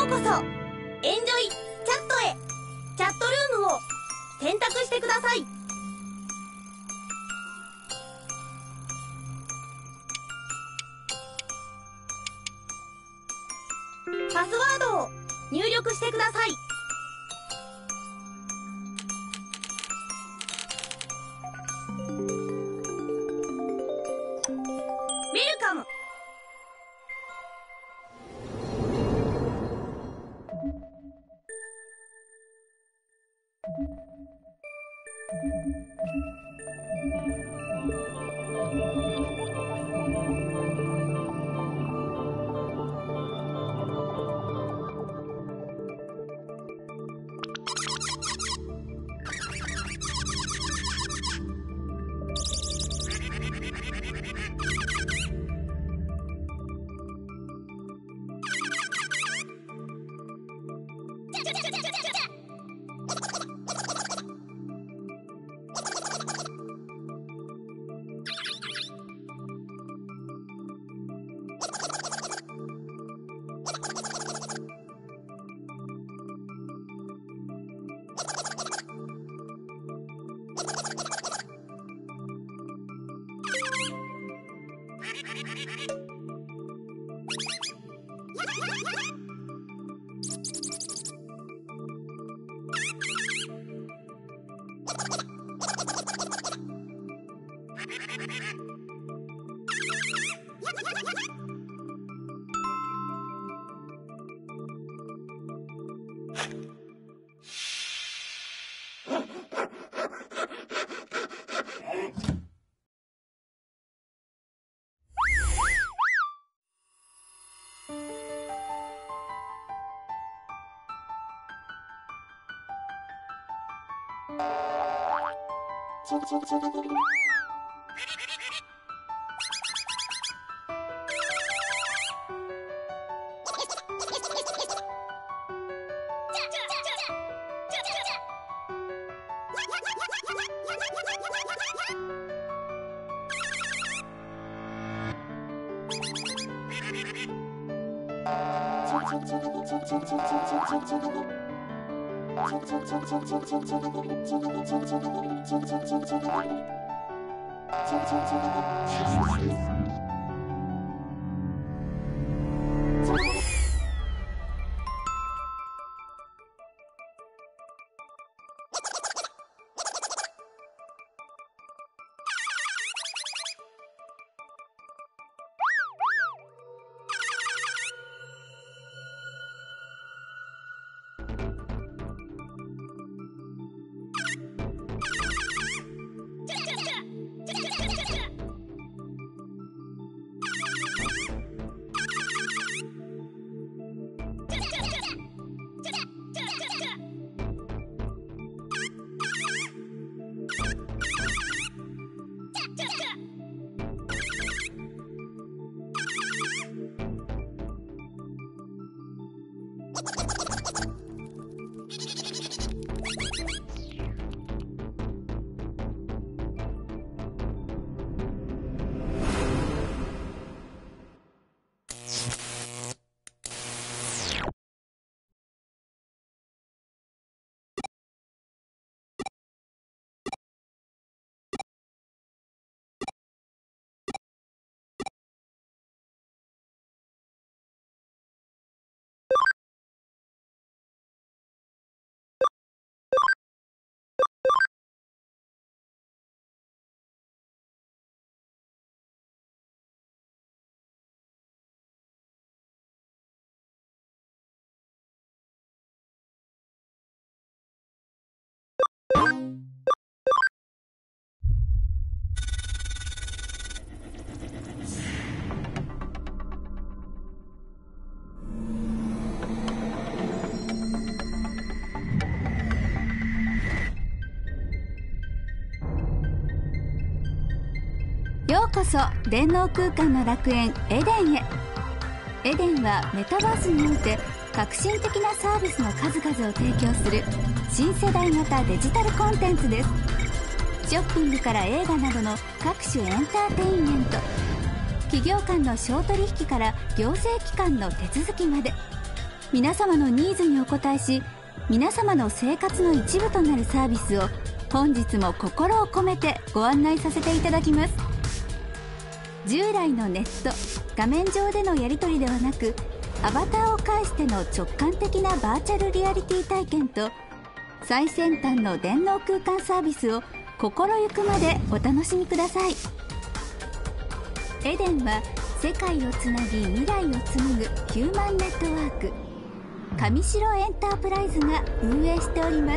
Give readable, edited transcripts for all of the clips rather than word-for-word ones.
うこそエンジョイチャットへ。チャットルームを選択してください。パスワードを入力してください。ウェルカム。 ようこそ電脳空間の楽園エデンへ。エデンはメタバースにおいて革新的なサービスの数々を提供する新世代型デジタルコンテンツです。ショッピングから映画などの各種エンターテインメント、企業間の商取引から行政機関の手続きまで、 皆様のニーズにお応えし、皆様の生活の一部となるサービスを本日も心を込めてご案内させていただきます。従来のネット画面上でのやり取りではなく、アバターを介しての直感的なバーチャルリアリティ体験と最先端の電脳空間サービスを心ゆくまでお楽しみください。エデンは世界をつなぎ未来を紡ぐヒューマンネットワーク、上白エンタープライズが運営しております。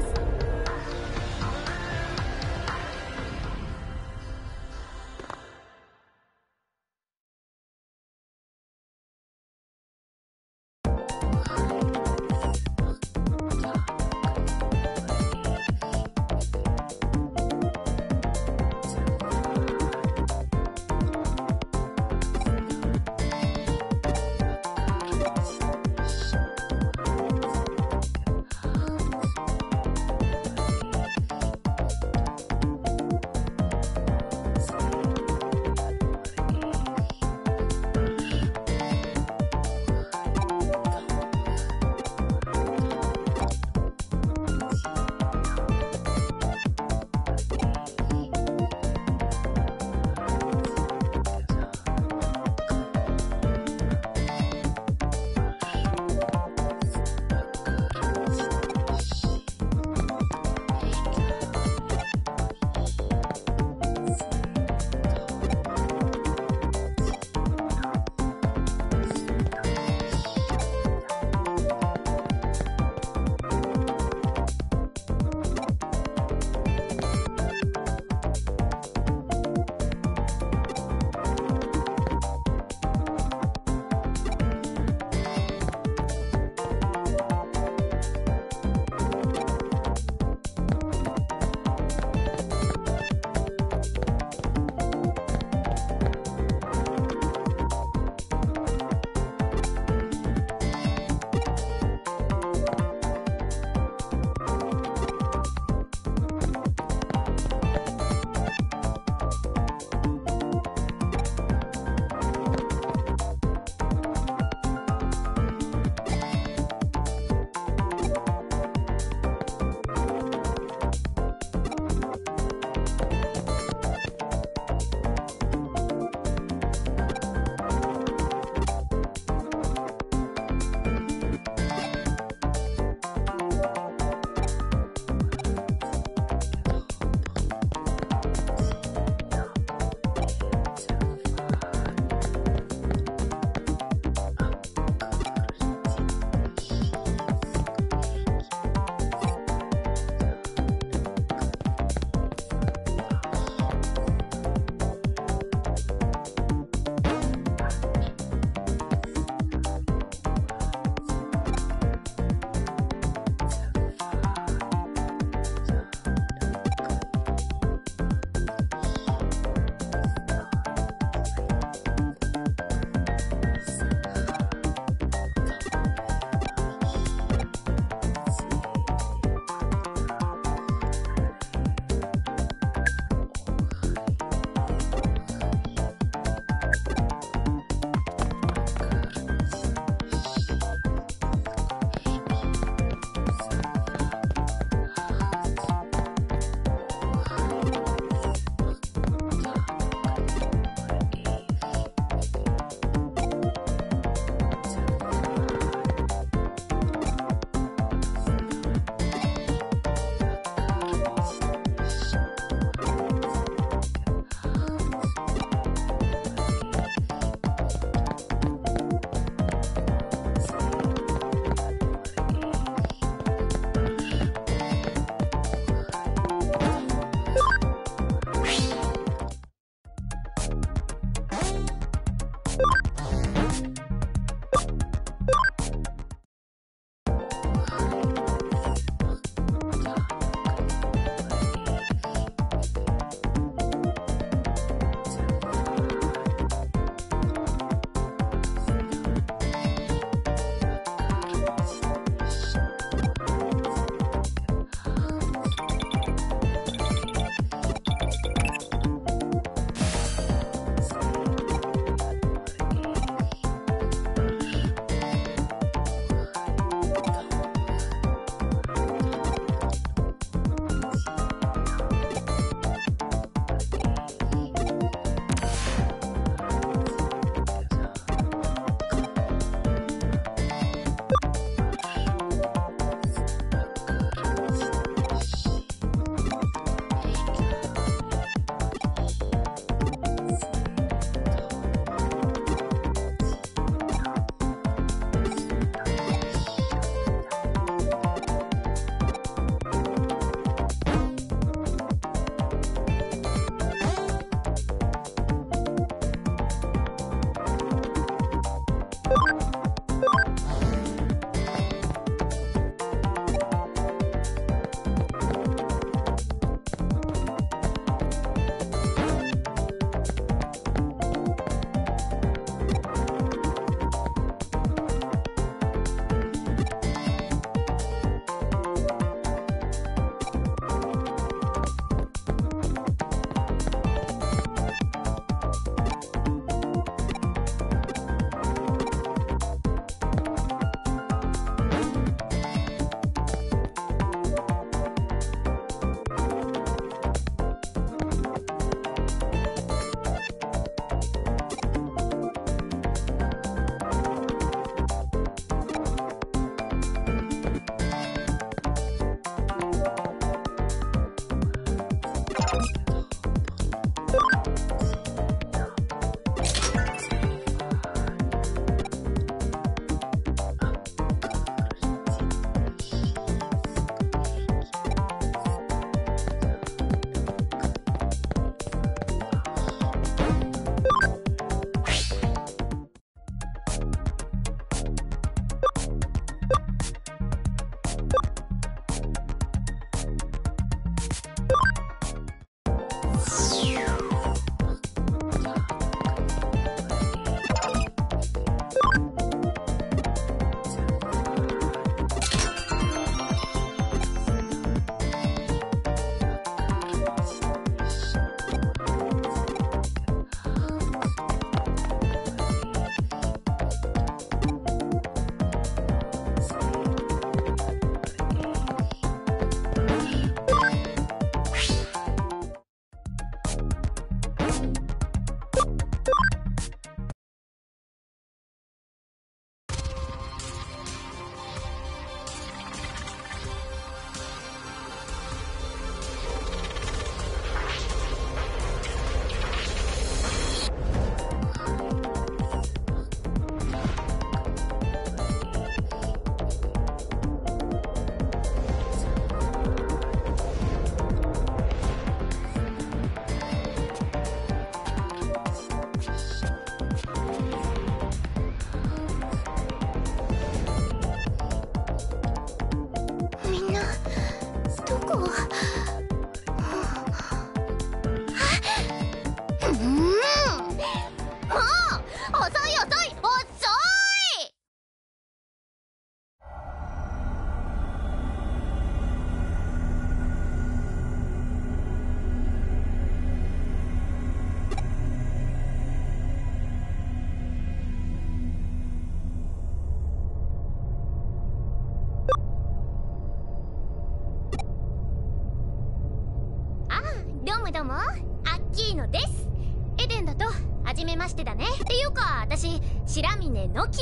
どうもどうも、アッキーノです。エデンだと初めましてだね。っていうか私白峰ノキア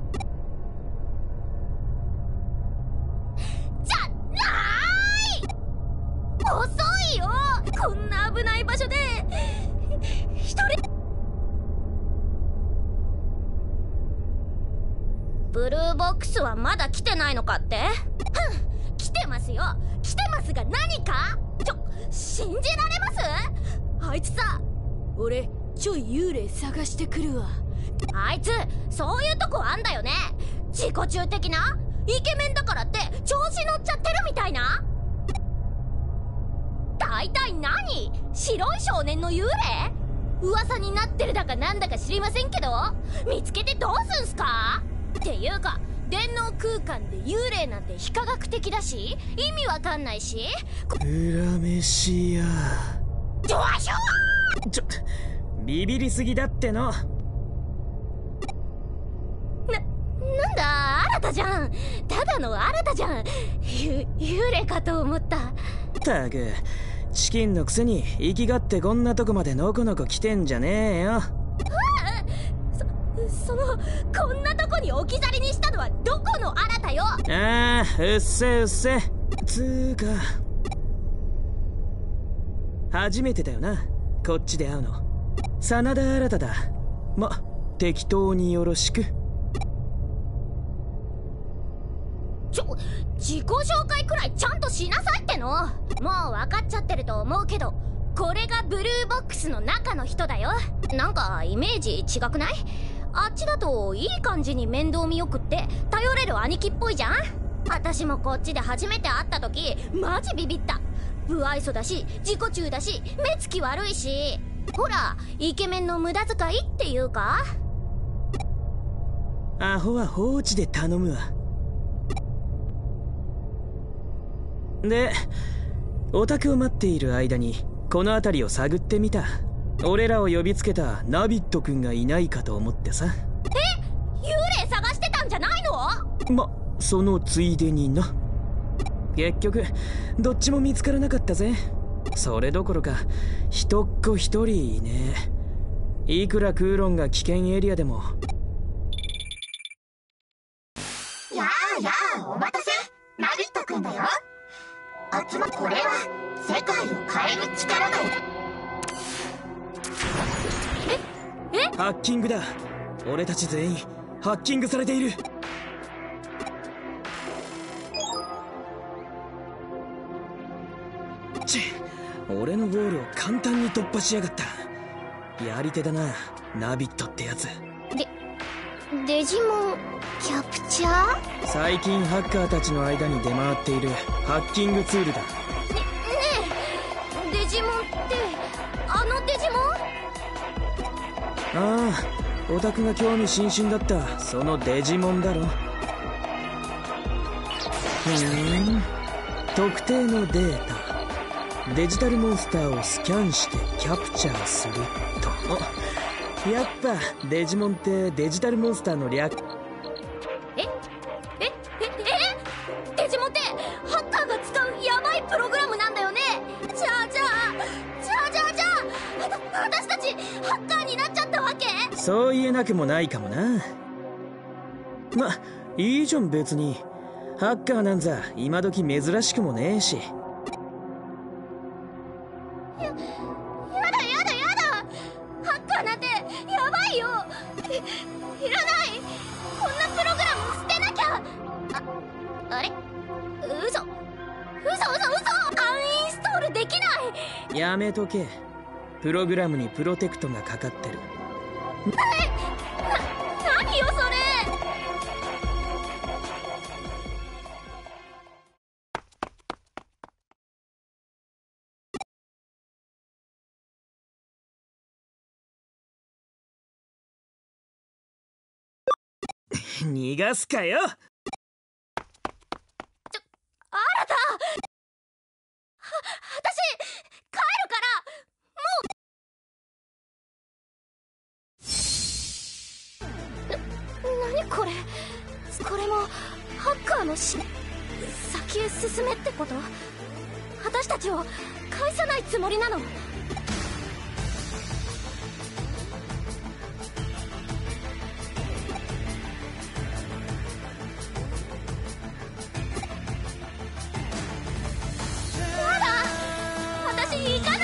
じゃない。遅いよ、こんな危ない場所で一人。ブルーボックスはまだ来てないのかって？来てますよ、来てますが何か？信じられます？あいつさ、 俺ちょい幽霊探してくるわ。 あいつそういうとこあんだよね。自己中的なイケメンだからって調子乗っちゃってるみたいな。大体何？白い少年の幽霊？噂になってるだかなんだか知りませんけど、見つけてどうすんすか？っていうか電脳空間で幽霊なんて非科学的だし意味わかんないし。 裏飯やドアショー！ ビビりすぎだっての。 なんだ新じゃん、ただの新じゃん。幽霊かと思った。 ったくチキンのくせに生きがってこんなとこまでのこのこ来てんじゃねえよ。 こんなとこに置き去りにしたのはどこの新たよ。 ああ、うっせうっせ。つーか初めてだよな、こっちで会うの。真田新だ。ま、適当によろしく。 自己紹介くらいちゃんとしなさいっての。もう分かっちゃってると思うけど、これがブルーボックスの中の人だよ。なんかイメージ違くない？あっちだといい感じに面倒見よくって頼れる兄貴っぽいじゃん。私もこっちで初めて会った時マジビビった。不愛想だし自己中だし目つき悪いし、ほらイケメンの無駄遣いっていうか。 アホは放置で頼むわ。でオタクを待っている間にこの辺りを探ってみた。俺らを呼びつけたナビット君がいないかと思ってさ。 幽霊探してたんじゃないの？ ま、そのついでにな。結局どっちも見つからなかったぜ。それどころか一っ子一人いねえ。いくらクーロンが危険エリアでも。 やあやあ、お待たせ。ナビット君だよ。集まっ、これは世界を変える力だよ。 ハッキングだ。俺たち全員ハッキングされている。俺のゴールを簡単に突破しやがった。やり手だな、ナビットってやつ。 デジモンキャプチャー？ 最近ハッカーたちの間に出回っているハッキングツールだ。ねえ、デジモンってあのデジモン？ ああ、オタクが興味津々だったそのデジモンだろ。特定のデータ、デジタルモンスターをスキャンしてキャプチャーすると。やっぱデジモンってデジタルモンスターの略。 デジモンってハッカーが使うヤバいプログラムなんだよね。じゃあ私たちハッカーになっちゃったわけ？ そう言えなくもないかもな。ま、いいじゃん別に。ハッカーなんざ今時珍しくもねえし。 やだハッカーなんてヤバいよ。いらない。こんなプログラム捨てなきゃ。あれ、嘘アンインストールできない。 やめとけ。プログラムにプロテクトがかかってる。 何よそれ。 逃がすかよ。 新た、私帰るからもう。何これ。これもハッカーの先へ進めってこと？私たたちを返さないつもりなの？行かない。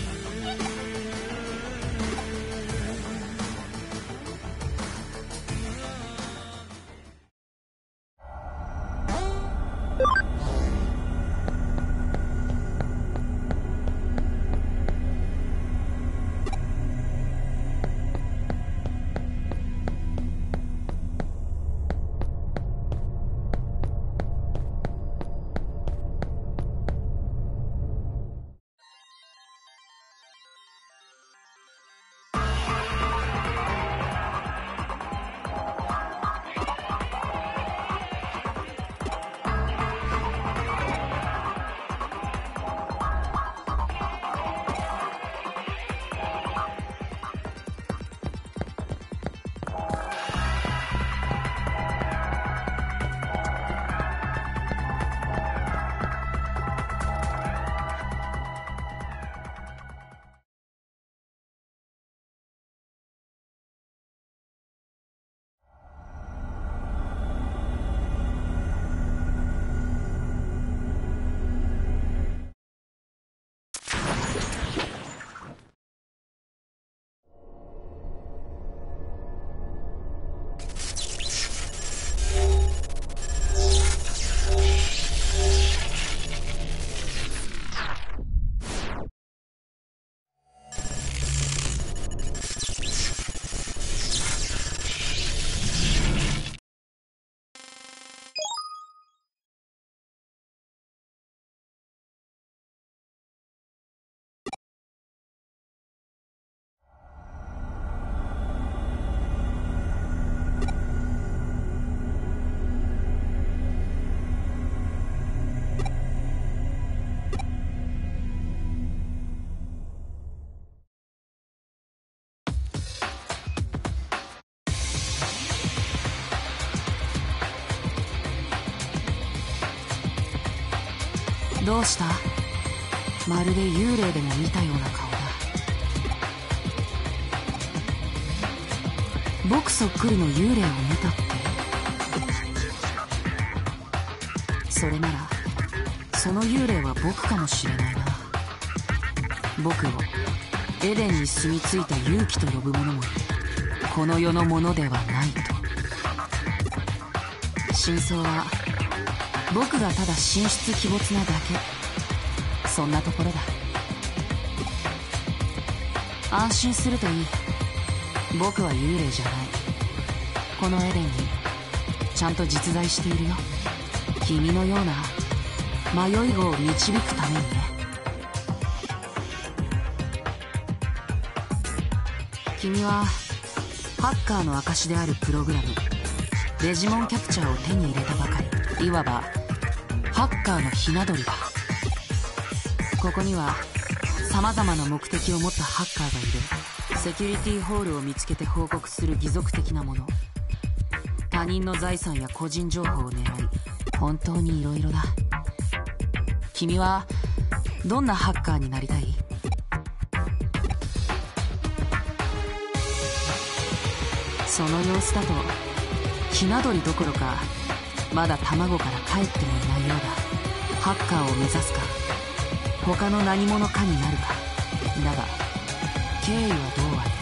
どうした？まるで幽霊でも見たような顔だ。僕そっくりの幽霊を見たって？それならその幽霊は僕かもしれないな。僕をエデンに住み着いた勇気と呼ぶ者もいる。この世のものではないと。真相は僕がただ神出鬼没なだけ。そんなところだ。安心するといい。僕は幽霊じゃない。このエデンにちゃんと実在しているよ。君のような迷い子を導くためにね。君はハッカーの証であるプログラムデジモンキャプチャーを手に入れたばかり。いわばハッカーのひな鳥だ。ここには様々な目的を持ったハッカーがいる。セキュリティホールを見つけて報告する義賊的なもの。他人の財産や個人情報を狙い、本当に色々だ。君はどんなハッカーになりたい？その様子だとひな鳥どころかまだ卵から帰ってもいないようだ。ハッカーを目指すか他の何者かになるか。だが経緯はどうあれ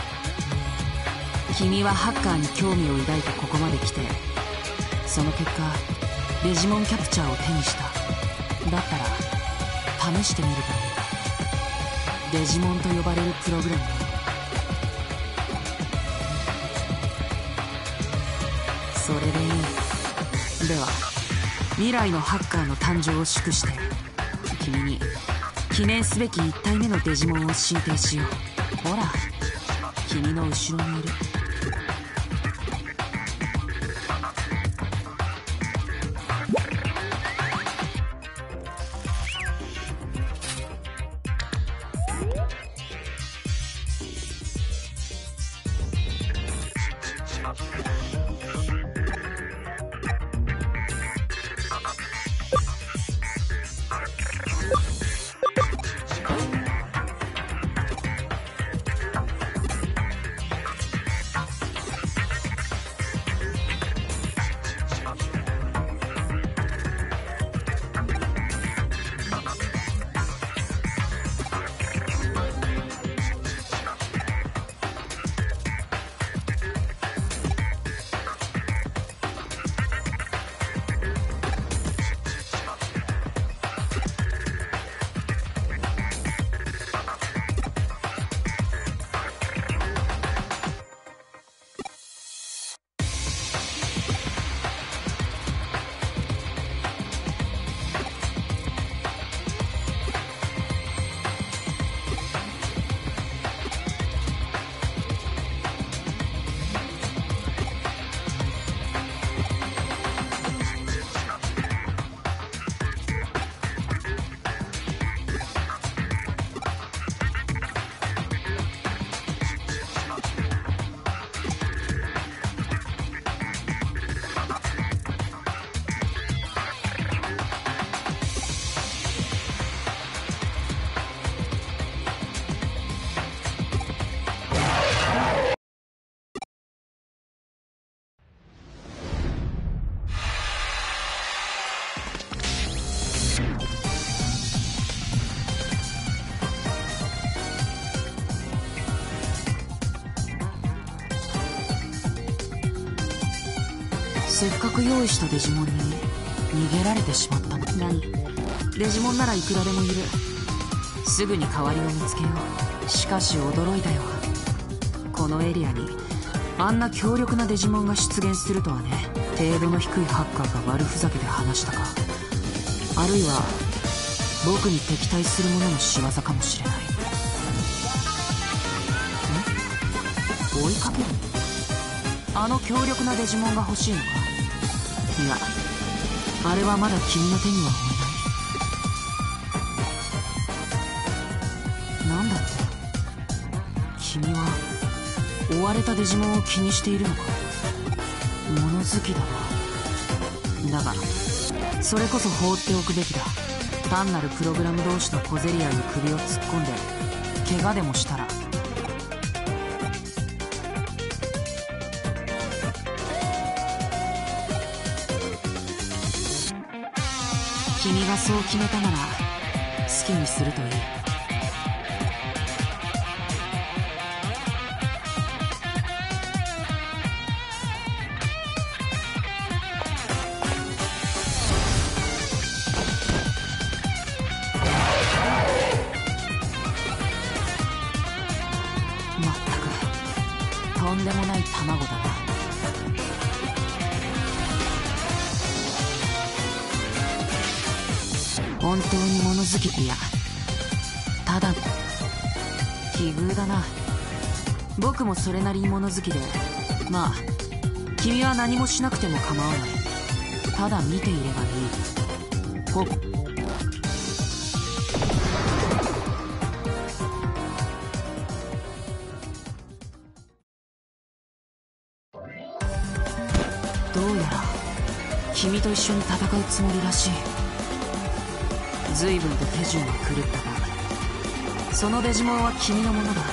君はハッカーに興味を抱いてここまで来て、その結果デジモンキャプチャーを手にした。だったら試してみるか。デジモンと呼ばれるプログラム。それでいい。では未来のハッカーの誕生を祝して君に記念すべき1体目のデジモンを進呈しよう。ほら君の後ろにいる。 せっかく用意したデジモンに逃げられてしまったの。何？デジモンならいくらでもいる。すぐに代わりを見つけよう。しかし驚いたよ。このエリアにあんな強力なデジモンが出現するとはね。程度の低いハッカーが悪ふざけで話したか、あるいは僕に敵対する者の仕業かもしれない。追いかける？あの強力なデジモンが欲しいのか？いや、あれはまだ君の手には負えない。なんだって？君は追われたデジモンを気にしているのか？物好きだな。だがそれこそ放っておくべきだ。単なるプログラム同士の小競り合いに首を突っ込んで怪我でもしたら。君がそう決めたなら好きにするといい。まったくとんでもない卵だな。本当に物好き？いや、ただの奇遇だな。僕もそれなりに物好きで、まあ君は何もしなくても構わない。ただ見ていればいい。どうやら君と一緒に戦うつもりらしい。随分と手順は狂ったが、そのデジモンは君のものだ。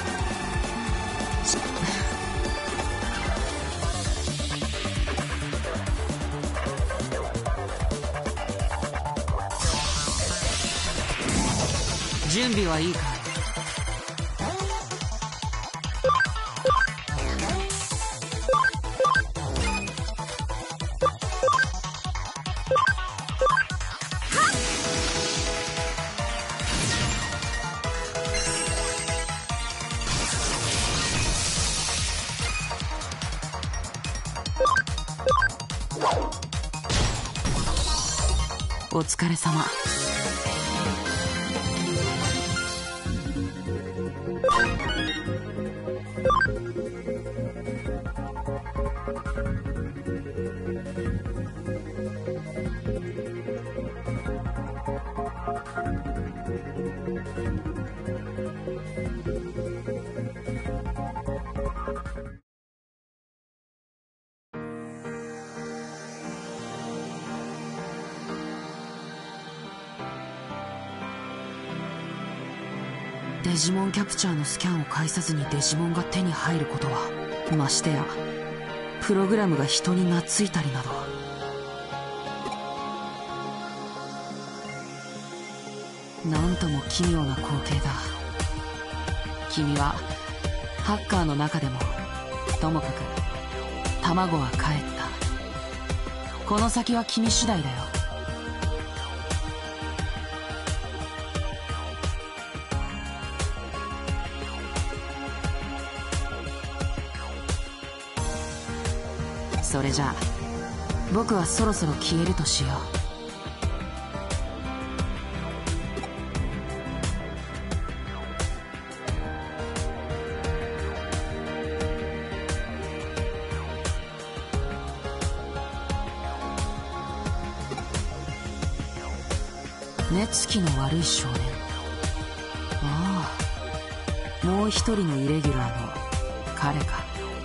準備はいいか？お疲れ様。デジモンキャプチャーのスキャンを介さずにデジモンが手に入ることは、ましてやプログラムが人に懐いたりなど。なんとも奇妙な光景だ。君はハッカーの中でもともかく卵は帰った。この先は君次第だよ。それじゃあ僕はそろそろ消えるとしよう。目つきの悪い少年。ああ、もう一人のイレギュラーの彼か。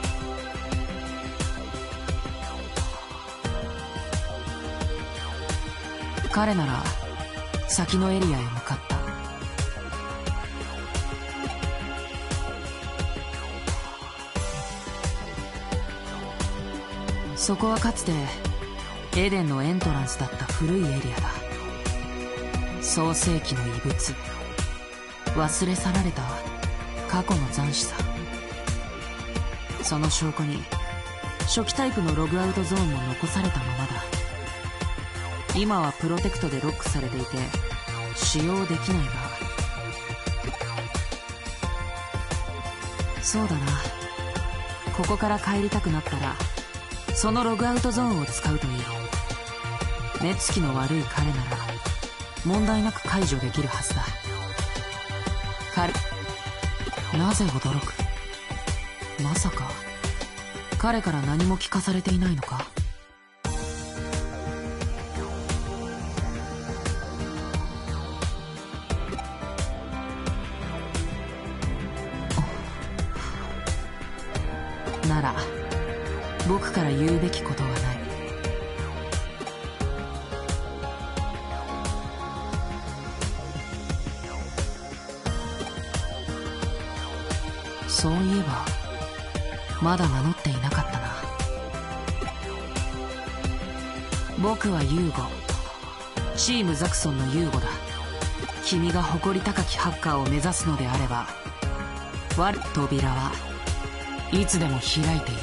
彼なら先のエリアへ向かった。そこはかつてエデンのエントランスだった古いエリアだ。創世紀の遺物、忘れ去られた過去の残滓さ。その証拠に初期タイプのログアウトゾーンも残されたままだ。今はプロテクトでロックされていて使用できないが、そうだな、ここから帰りたくなったらそのログアウトゾーンを使うといい。目つきの悪い彼なら問題なく解除できるはずだ。なぜ驚く？まさか彼から何も聞かされていないのか？なら僕から言うべきことはない。そういえばまだ名乗っていなかったな。僕はユーゴ、チームザクソンのユーゴだ。君が誇り高きハッカーを目指すのであれば、我扉はいつでも開いている。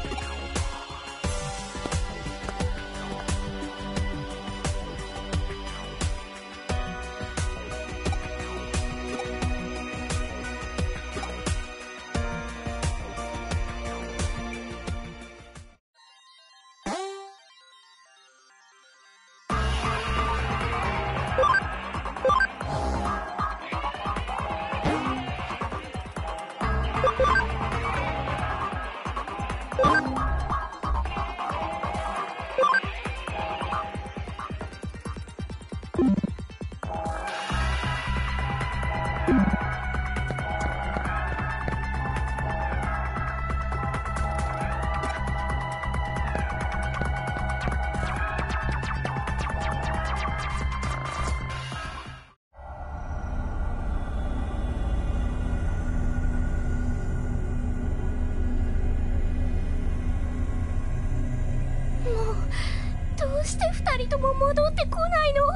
どうして二人とも戻ってこないの？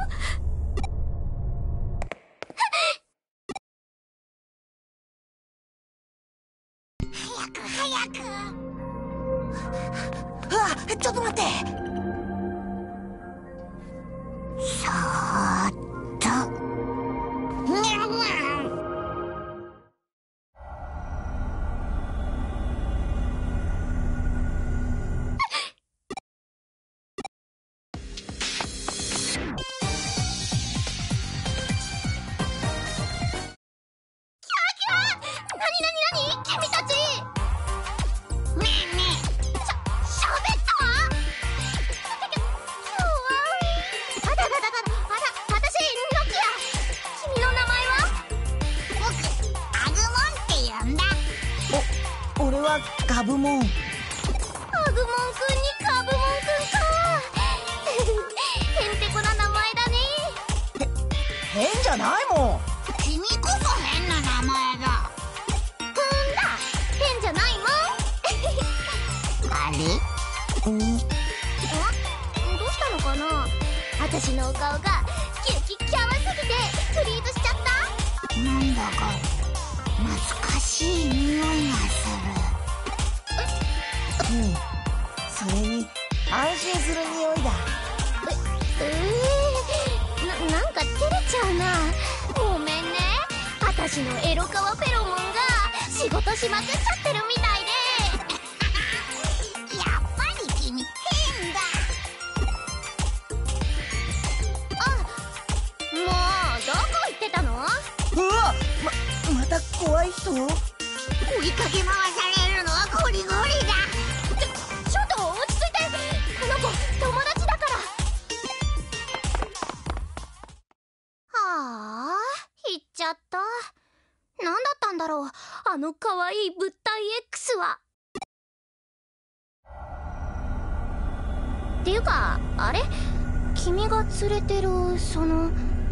早く。あ、ちょっと待って。そーっと。 俺はガブモン。 アグモンくんにカブモンくんか。へんてこな名前だね。 変じゃないもん。 君こそ変な名前だ。 変じゃないもん。 あれ？ どうしたのかな。私のお顔が激キャワすぎてフリーズしちゃった。 なんだか懐かしい匂いがする。 それに安心する匂いだ。 なんか照れちゃうな。ごめんね。私のエロカワフェロモンが仕事しまくっちゃってるみたいで。 やっぱり君変だ。 もうどこ行ってたの？ うわ、また怖い人？ 追いかけ回されるのはゴリゴリだ。 ちょっと落ち着いて。この子友達だから。はあ、行っちゃった。何だったんだろう、あの可愛い物体 X は。っていうか、あれ？君が連れてるその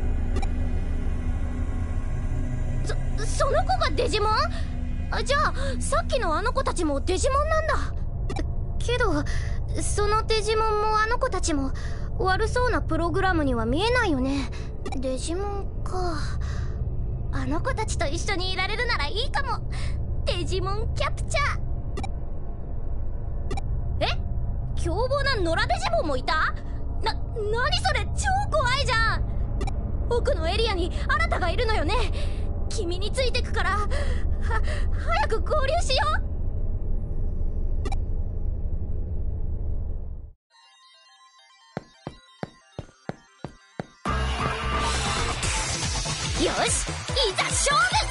子がデジモン？じゃあさっきのあの子たちもデジモンなんだ。けどそのデジモンもあの子たちも悪そうなプログラムには見えないよね。デジモンか。あの子たちと一緒にいられるならいいかも。デジモンキャプチャー。 凶暴な野良デジモンもいた。何それ、超怖いじゃん。奥のエリアにあなたがいるのよね。君についてくから早く合流しよう。よし、いざ勝負。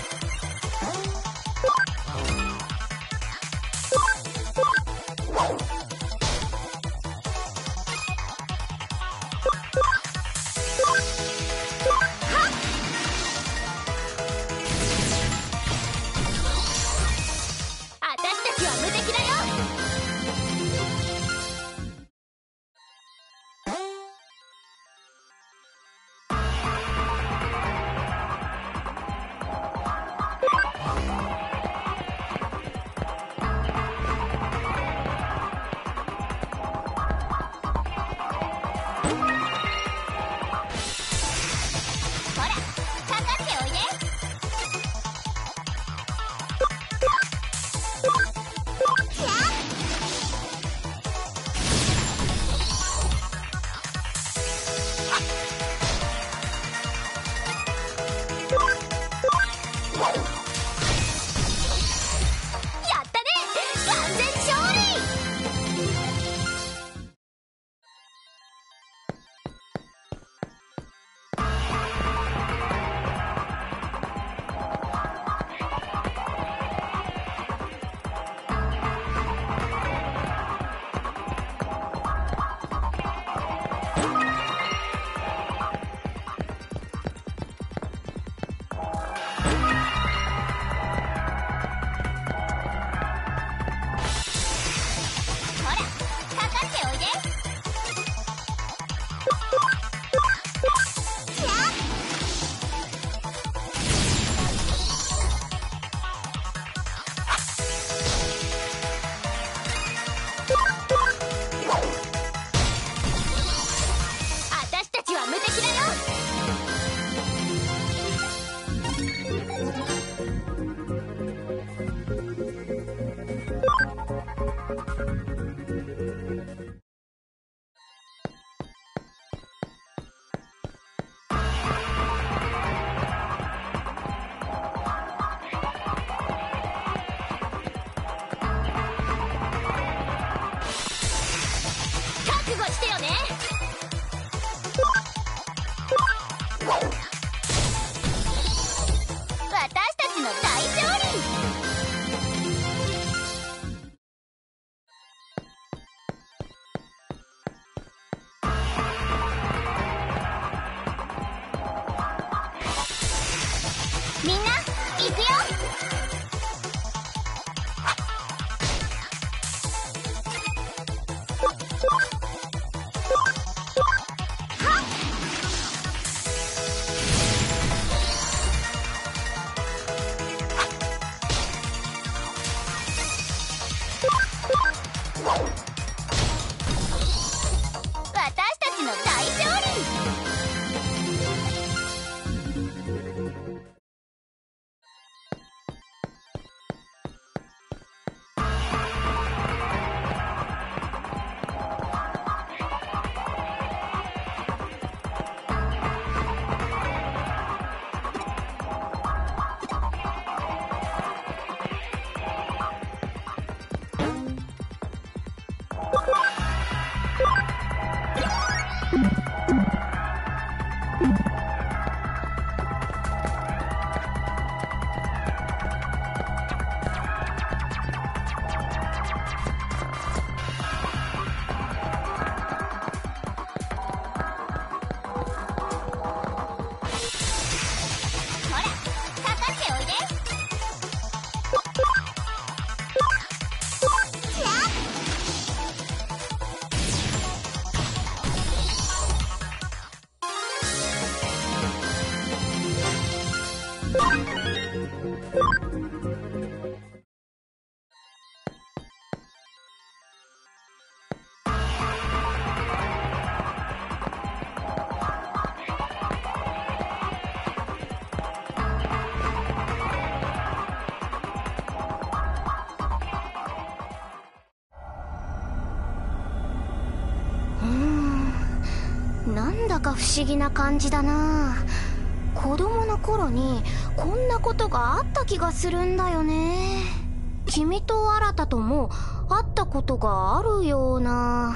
か不思議な感じだな。子供の頃にこんなことがあった気がするんだよね。君と新とも会ったことがあるような。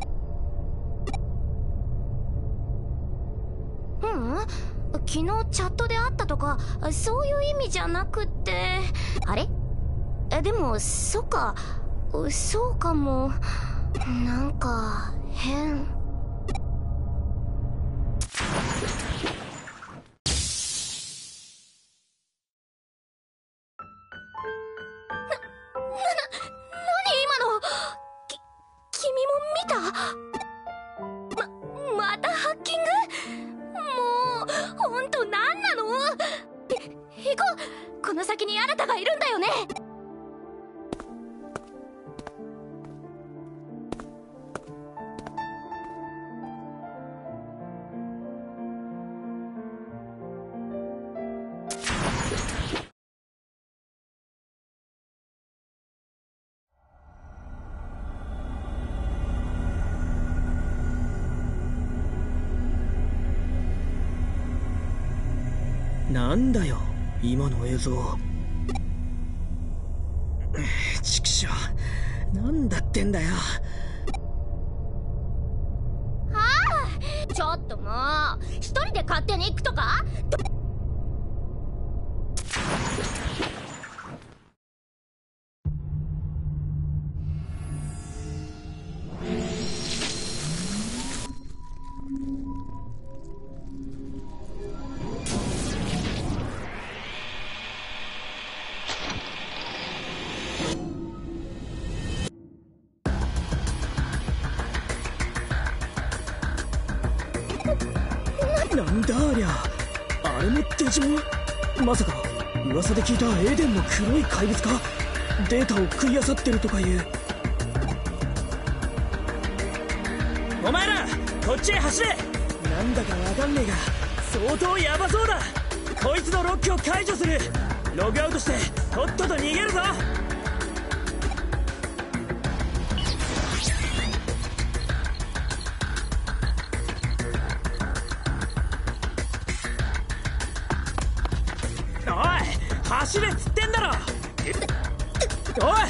昨日チャットで会ったとかそういう意味じゃなくって。あれ？でもそっか、そうかも。なんか変。またハッキング？もうほんと何なの？行こう。この先に新がいるんだよね。 なんだよ今の映像。ちくしょう、なんだってんだよ。 ちょっともう一人で勝手に行くとか。 なんだありゃ、あれもデジモン？まさか噂で聞いたエデンの黒い怪物か？データを食い漁ってるとかいう。お前らこっちへ走れ。なんだかわかんねえが相当ヤバそうだ。こいつのロックを解除する。ログアウトしてとっとと逃げるぞ。走れっつってんだろ。おい！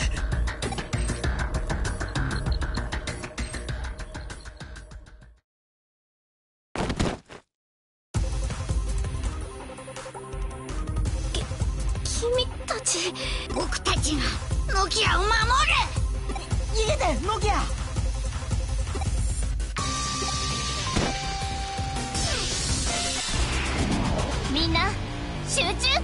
君たち。僕たちがノキアを守る。 逃げてノキア。 みんな集中。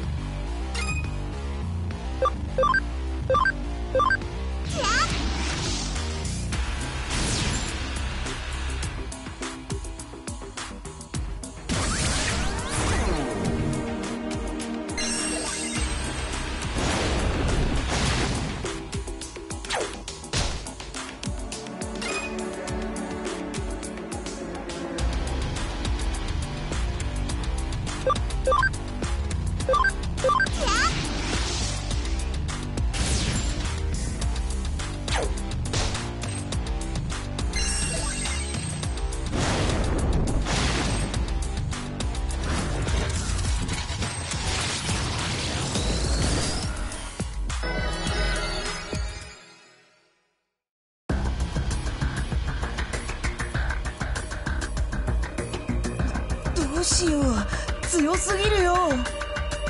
どうしよう、強すぎるよ。 なんで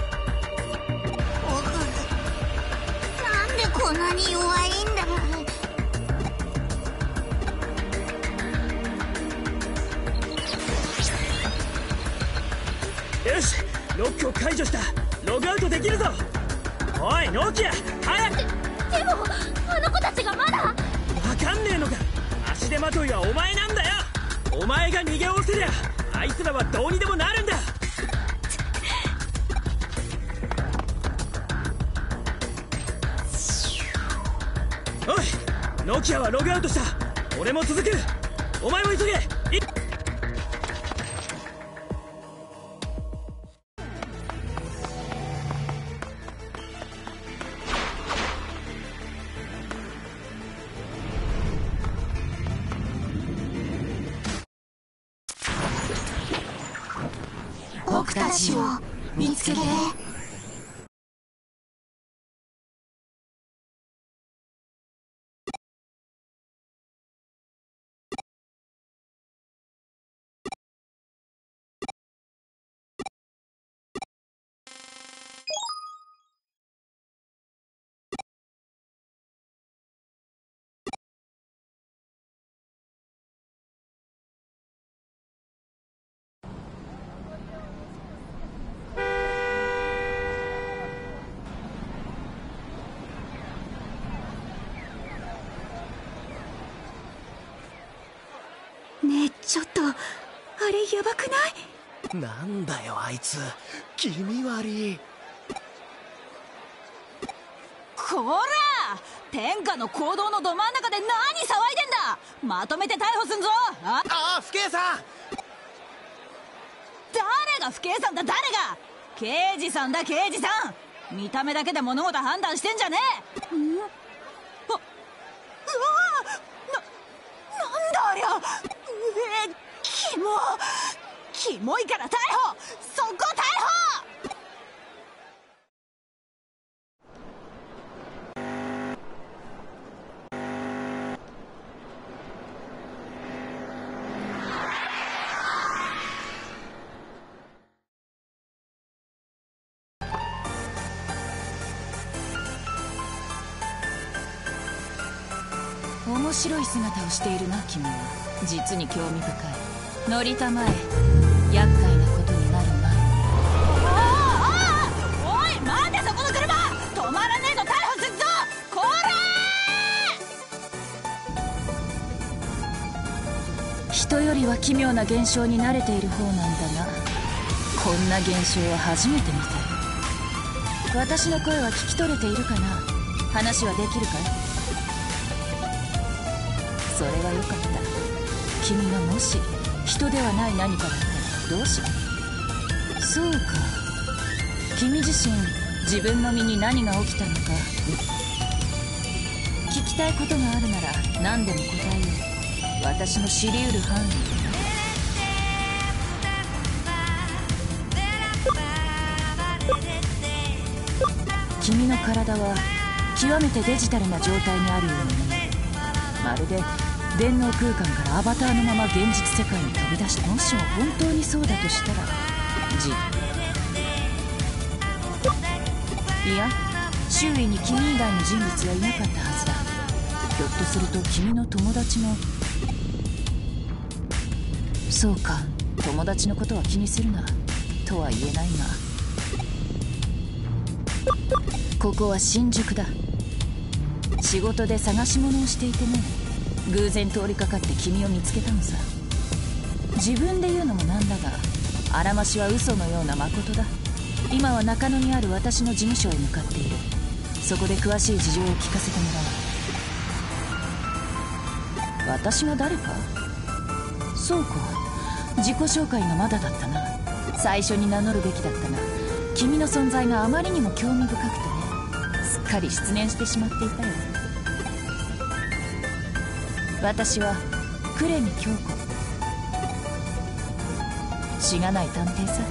こんなに弱いんだ。 よし、ロックを解除した。ログアウトできるぞ。おいノキア、早く。 でもあの子たちがまだ。 わかんねえのか。足手まといはお前なんだよ。お前が逃げおおせりゃあいつらはどうにでもなるんだ。おいノキアはログアウトした。俺も続く。お前も急げ。 たちを見つけて。 ねえ、ちょっとあれやばくない？ なんだよあいつ、気味悪い。 こら、天下の講堂のど真ん中で何騒いでんだ。まとめて逮捕すんぞ。 ああ、不敬さん。 誰が不敬さんだ、誰が。刑事さんだ、刑事さん。見た目だけで物事判断してんじゃねえ。うわ、なんだありゃ。キモいから逮捕、そこ逮捕。 面白い姿をしているな君は。実に興味深い。乗りたまえ、厄介なことになる前に。 おい待て、そこの車止まらねえと逮捕するぞ。こら人よりは奇妙な現象に慣れている方なんだが、こんな現象は初めて見たよ。私の声は聞き取れているかな。話はできるかい？それはよかった。君がもし人ではない何かだったらどうしよう。そうか、君自身自分の身に何が起きたのか聞きたいことがあるなら何でも答えよう。私の知り得る範囲。君の体は極めてデジタルな状態にあるように見える。まるで電脳空間からアバターのまま現実世界に飛び出して、もしも本当にそうだとしたらいや、周囲に君以外の人物はいなかったはずだ。ひょっとすると君の友達も。そうか、友達のことは気にするなとは言えないが、ここは新宿だ。仕事で探し物をしていてね、偶然通りかかって君を見つけたのさ。自分で言うのもなんだが、あらましは嘘のような誠だ。今は中野にある私の事務所へ向かっている。そこで詳しい事情を聞かせてもらおう。私が誰か？そうか、自己紹介がまだだったな。最初に名乗るべきだったが、君の存在があまりにも興味深くてね、すっかり失念してしまっていたよ。私は呉見京子、しがない探偵さ。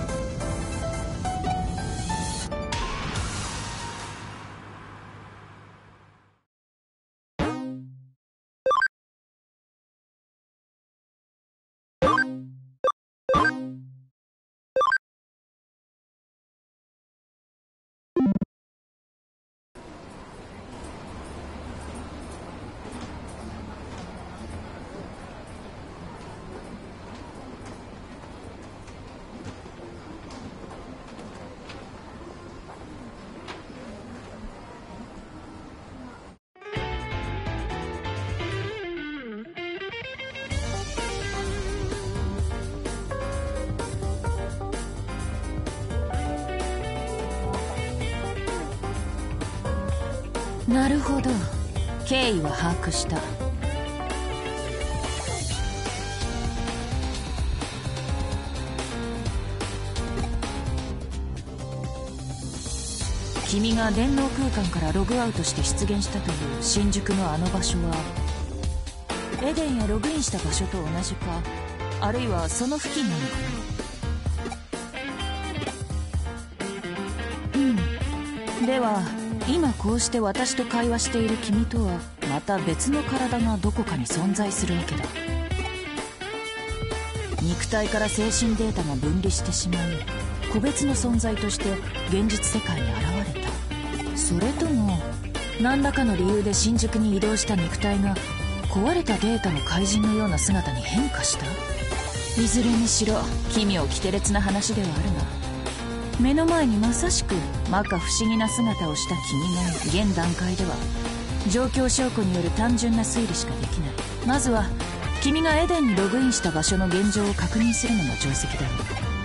なるほど、経緯は把握した。君が電脳空間からログアウトして出現したという新宿のあの場所は、エデンへログインした場所と同じか、あるいはその付近なのかでは今こうして私と会話している君とはまた別の体がどこかに存在するわけだ。肉体から精神データが分離してしまい個別の存在として現実世界に現れた。それとも何らかの理由で新宿に移動した肉体が壊れたデータの怪人のような姿に変化した。いずれにしろ奇妙奇天烈な話ではあるが、目の前にまさしく摩訶不思議な姿をした君が現段階では状況証拠による単純な推理しかできない。まずは君がエデンにログインした場所の現状を確認するのが定石だろう。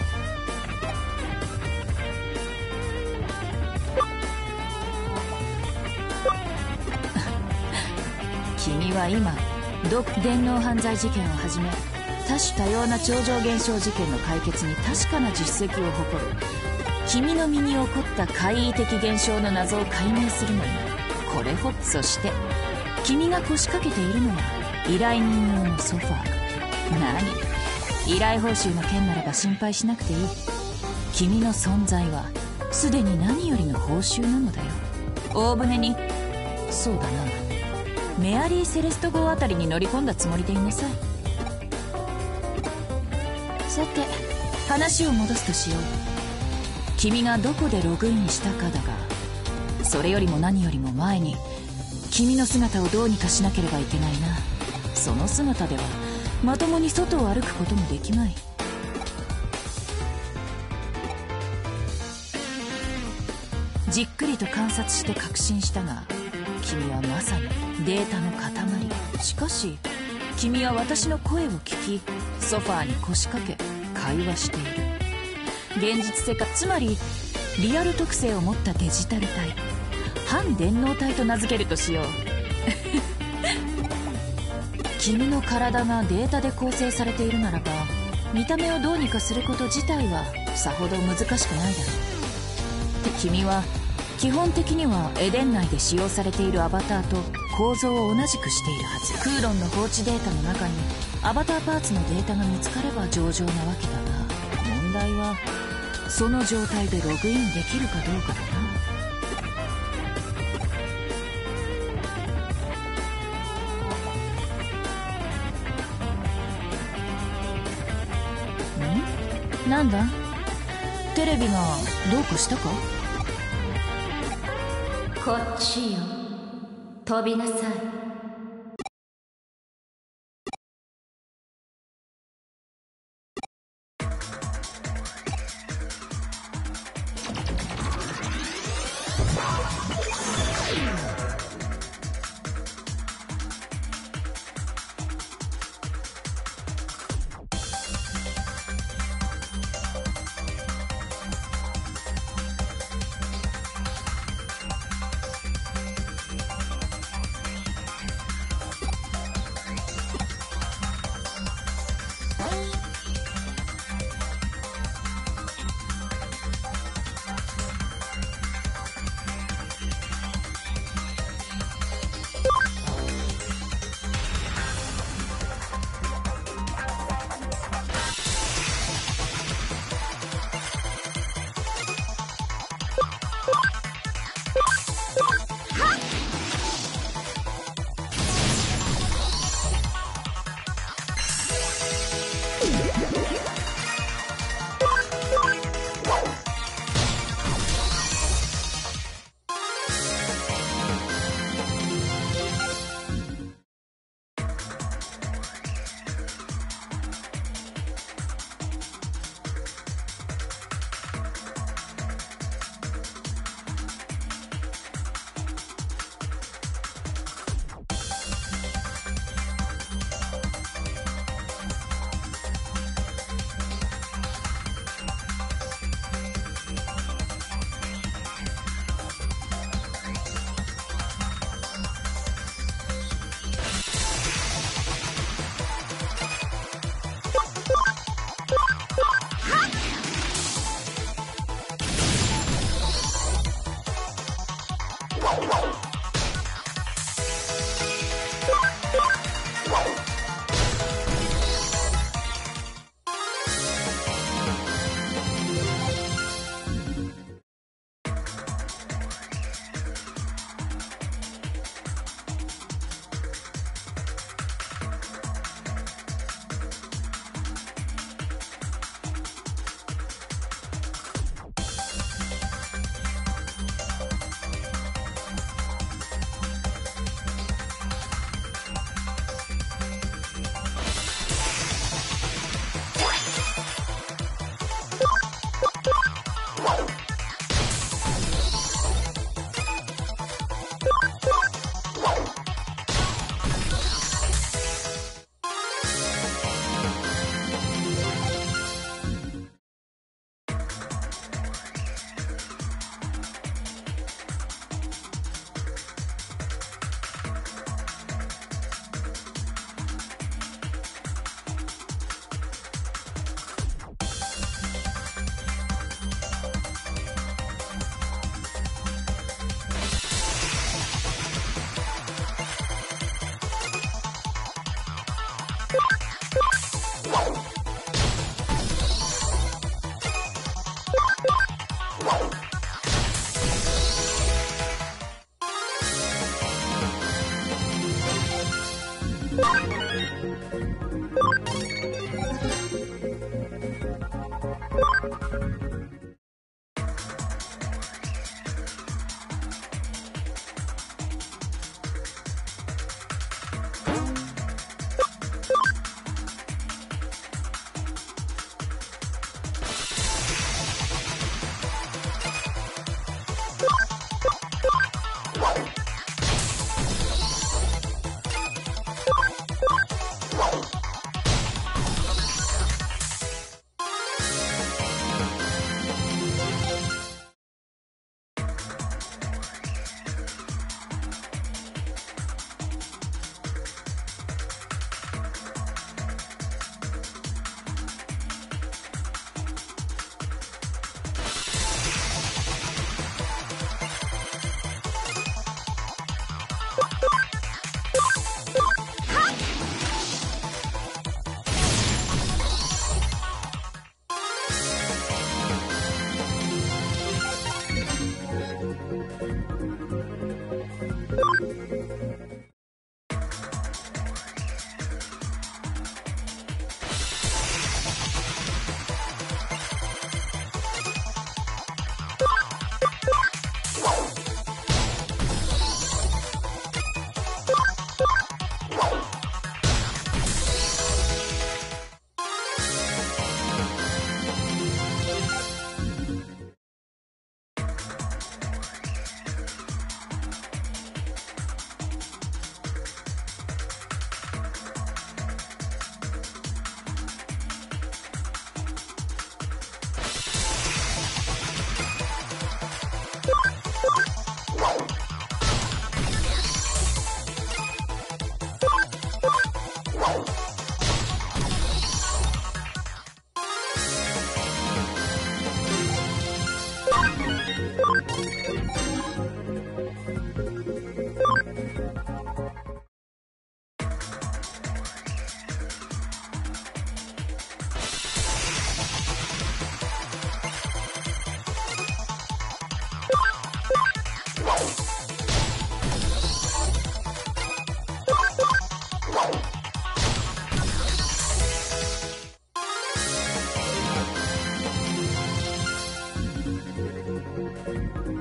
君は今電脳犯罪事件をはじめ多種多様な超常現象事件の解決に確かな実績を誇る。君の身に起こった怪異的現象の謎を解明するのにこれほど。そして君が腰掛けているのが依頼人用のソファー。何、依頼報酬の件ならば心配しなくていい。君の存在はすでに何よりの報酬なのだよ。大船に、そうだな、メアリー・セレスト号あたりに乗り込んだつもりでいなさい。さて話を戻すとしよう。君がどこでログインしたかだが、それよりも何よりも前に君の姿をどうにかしなければいけないな。その姿ではまともに外を歩くこともできまい。じっくりと観察して確信したが、君はまさにデータの塊。しかし君は私の声を聞きソファーに腰掛け会話している。現実世界、つまりリアル特性を持ったデジタル体、反電脳体と名付けるとしよう。君の体がデータで構成されているならば見た目をどうにかすること自体はさほど難しくないだろう。君は基本的にはエデン内で使用されているアバターと構造を同じくしているはず。クーロンの放置データの中にアバターパーツのデータが見つかれば上々なわけだが、問題はその状態でログインできるかどうかだな。なんだ、テレビがどうかしたか？ こっちよ、飛びなさい。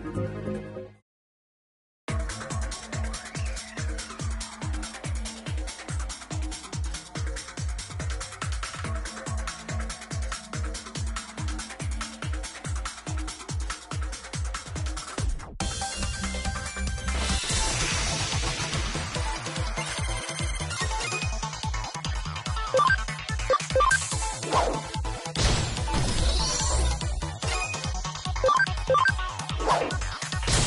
こ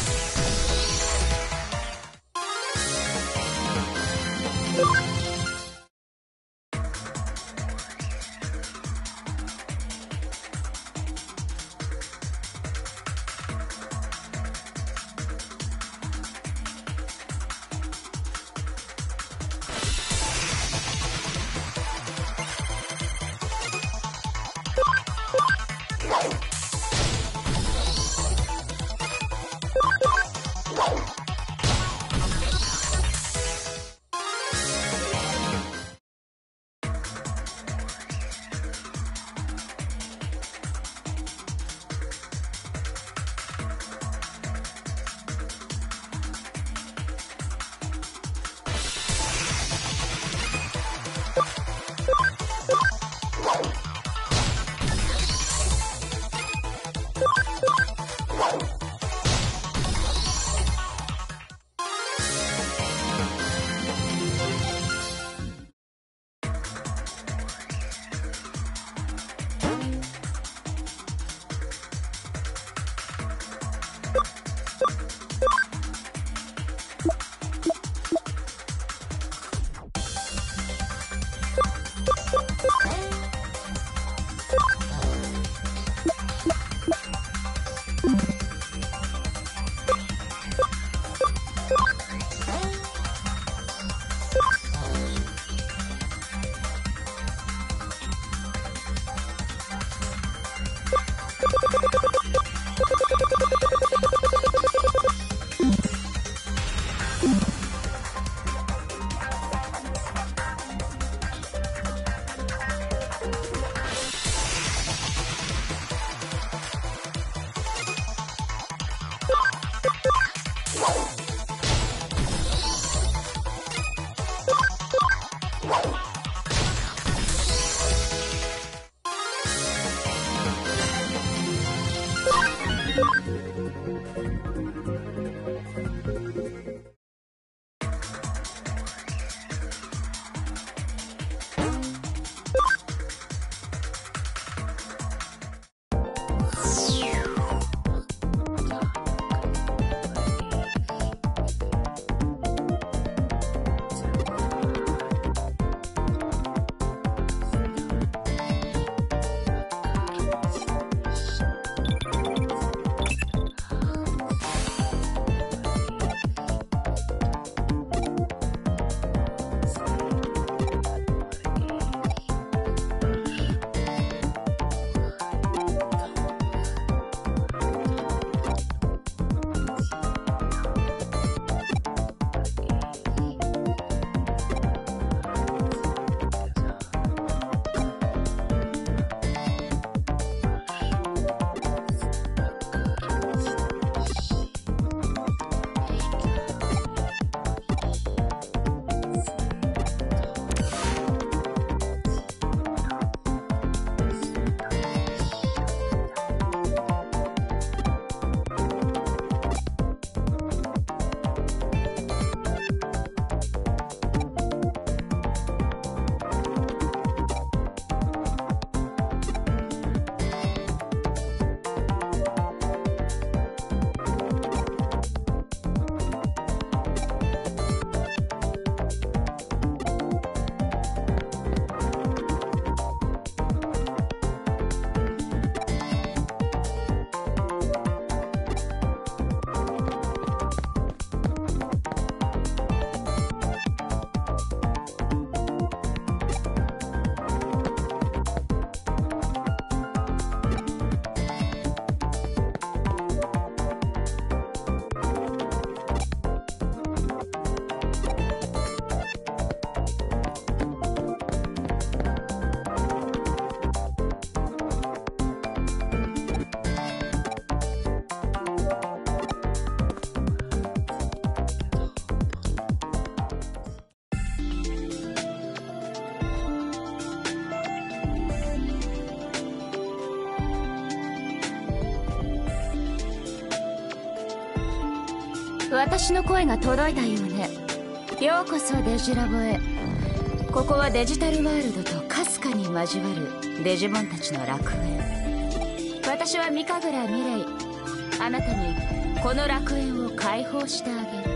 私の声が届いたようね。ようこそデジラボへ。ここはデジタルワールドとかすかに交わるデジモンたちの楽園。私は三神楽ミレイ。あなたにこの楽園を解放してあげる。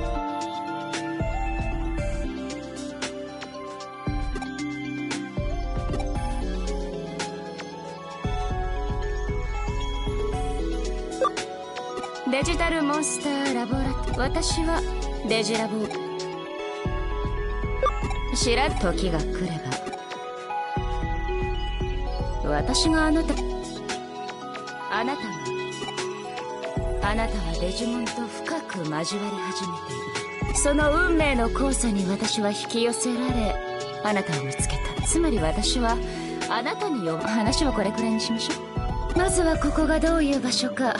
デジタルモンスターラボラト。私はデジラボ。知らん時が来れば私があなたはデジモンと深く交わり始めている。その運命の交差に私は引き寄せられ、あなたを見つけた。つまり私はあなたに話はこれくらいにしましょう。まずはここがどういう場所か。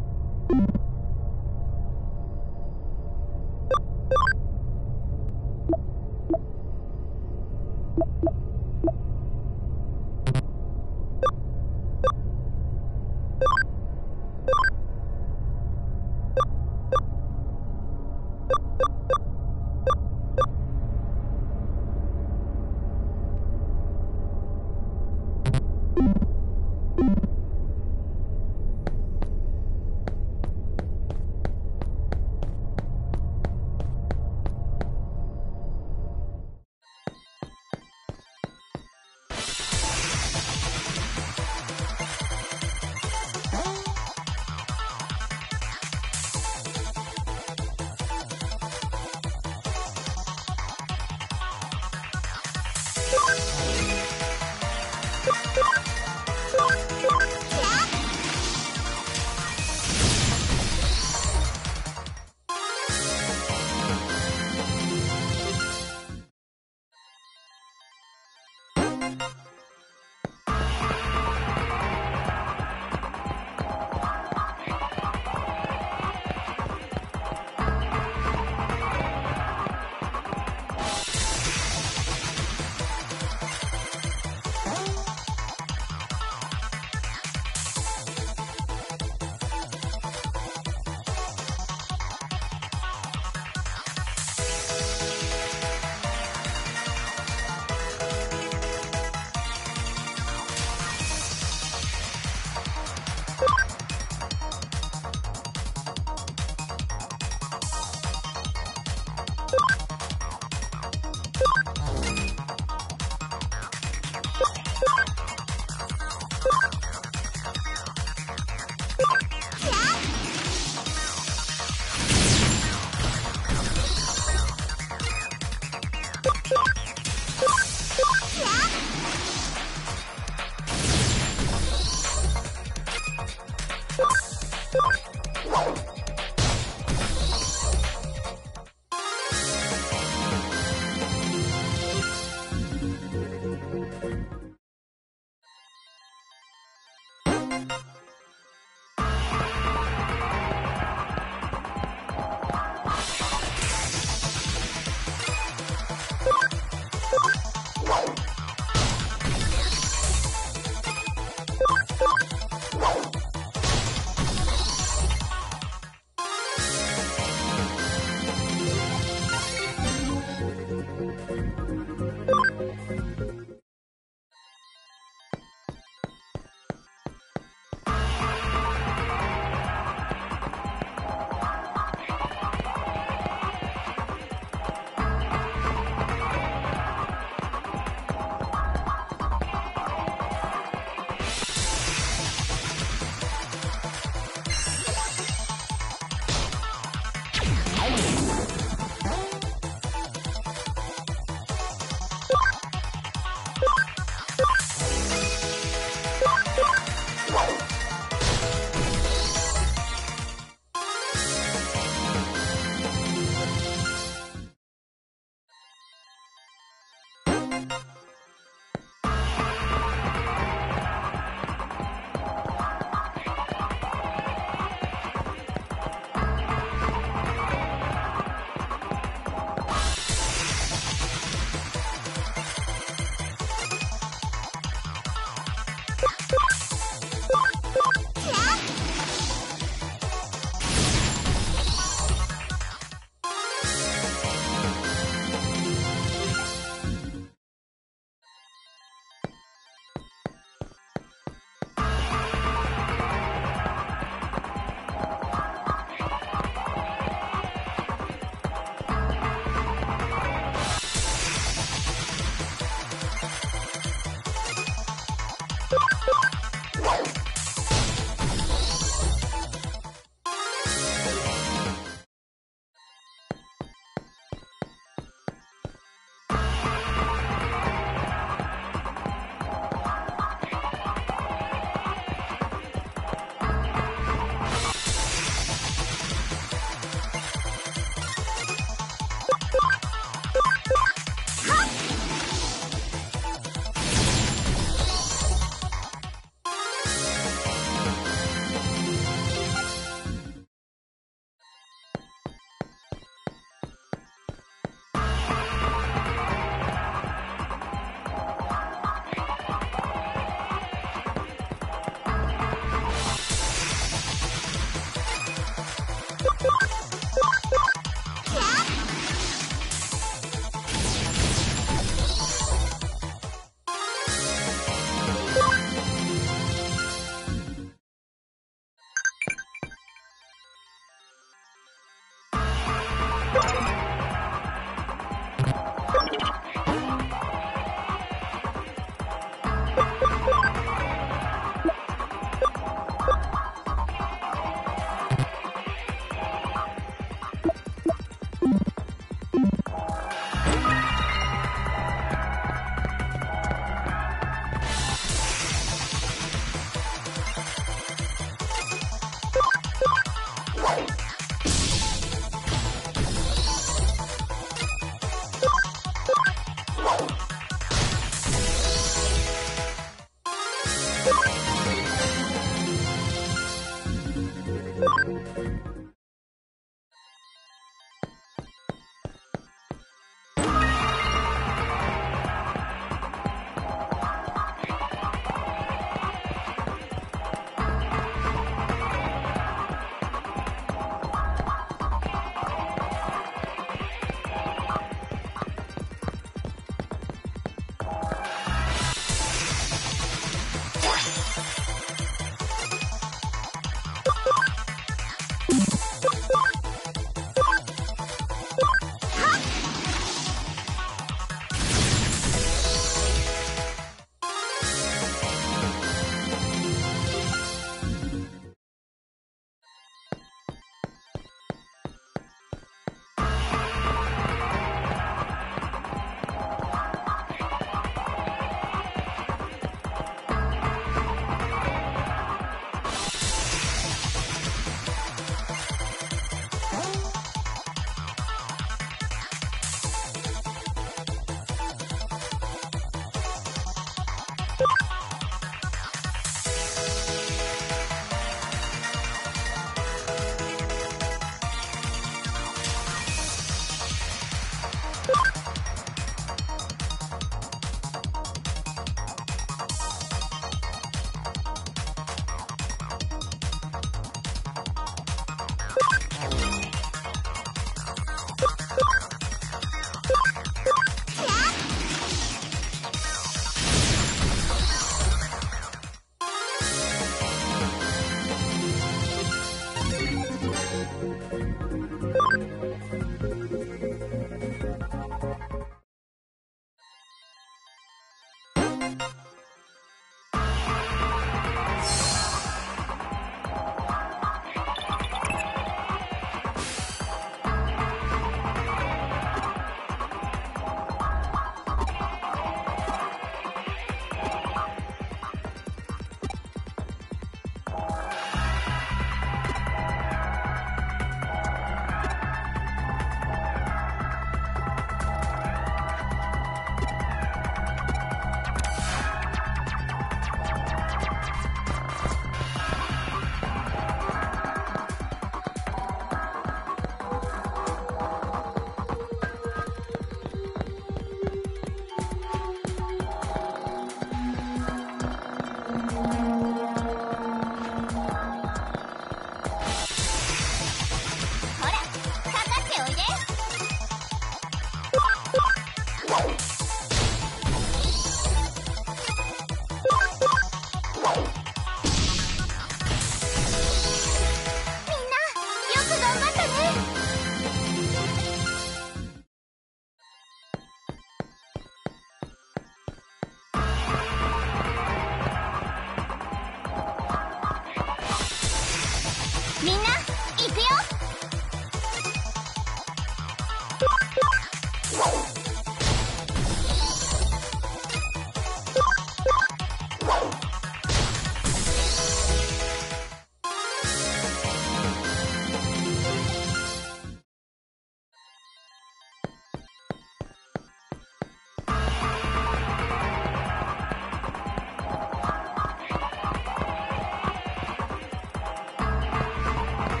みんな行くよ。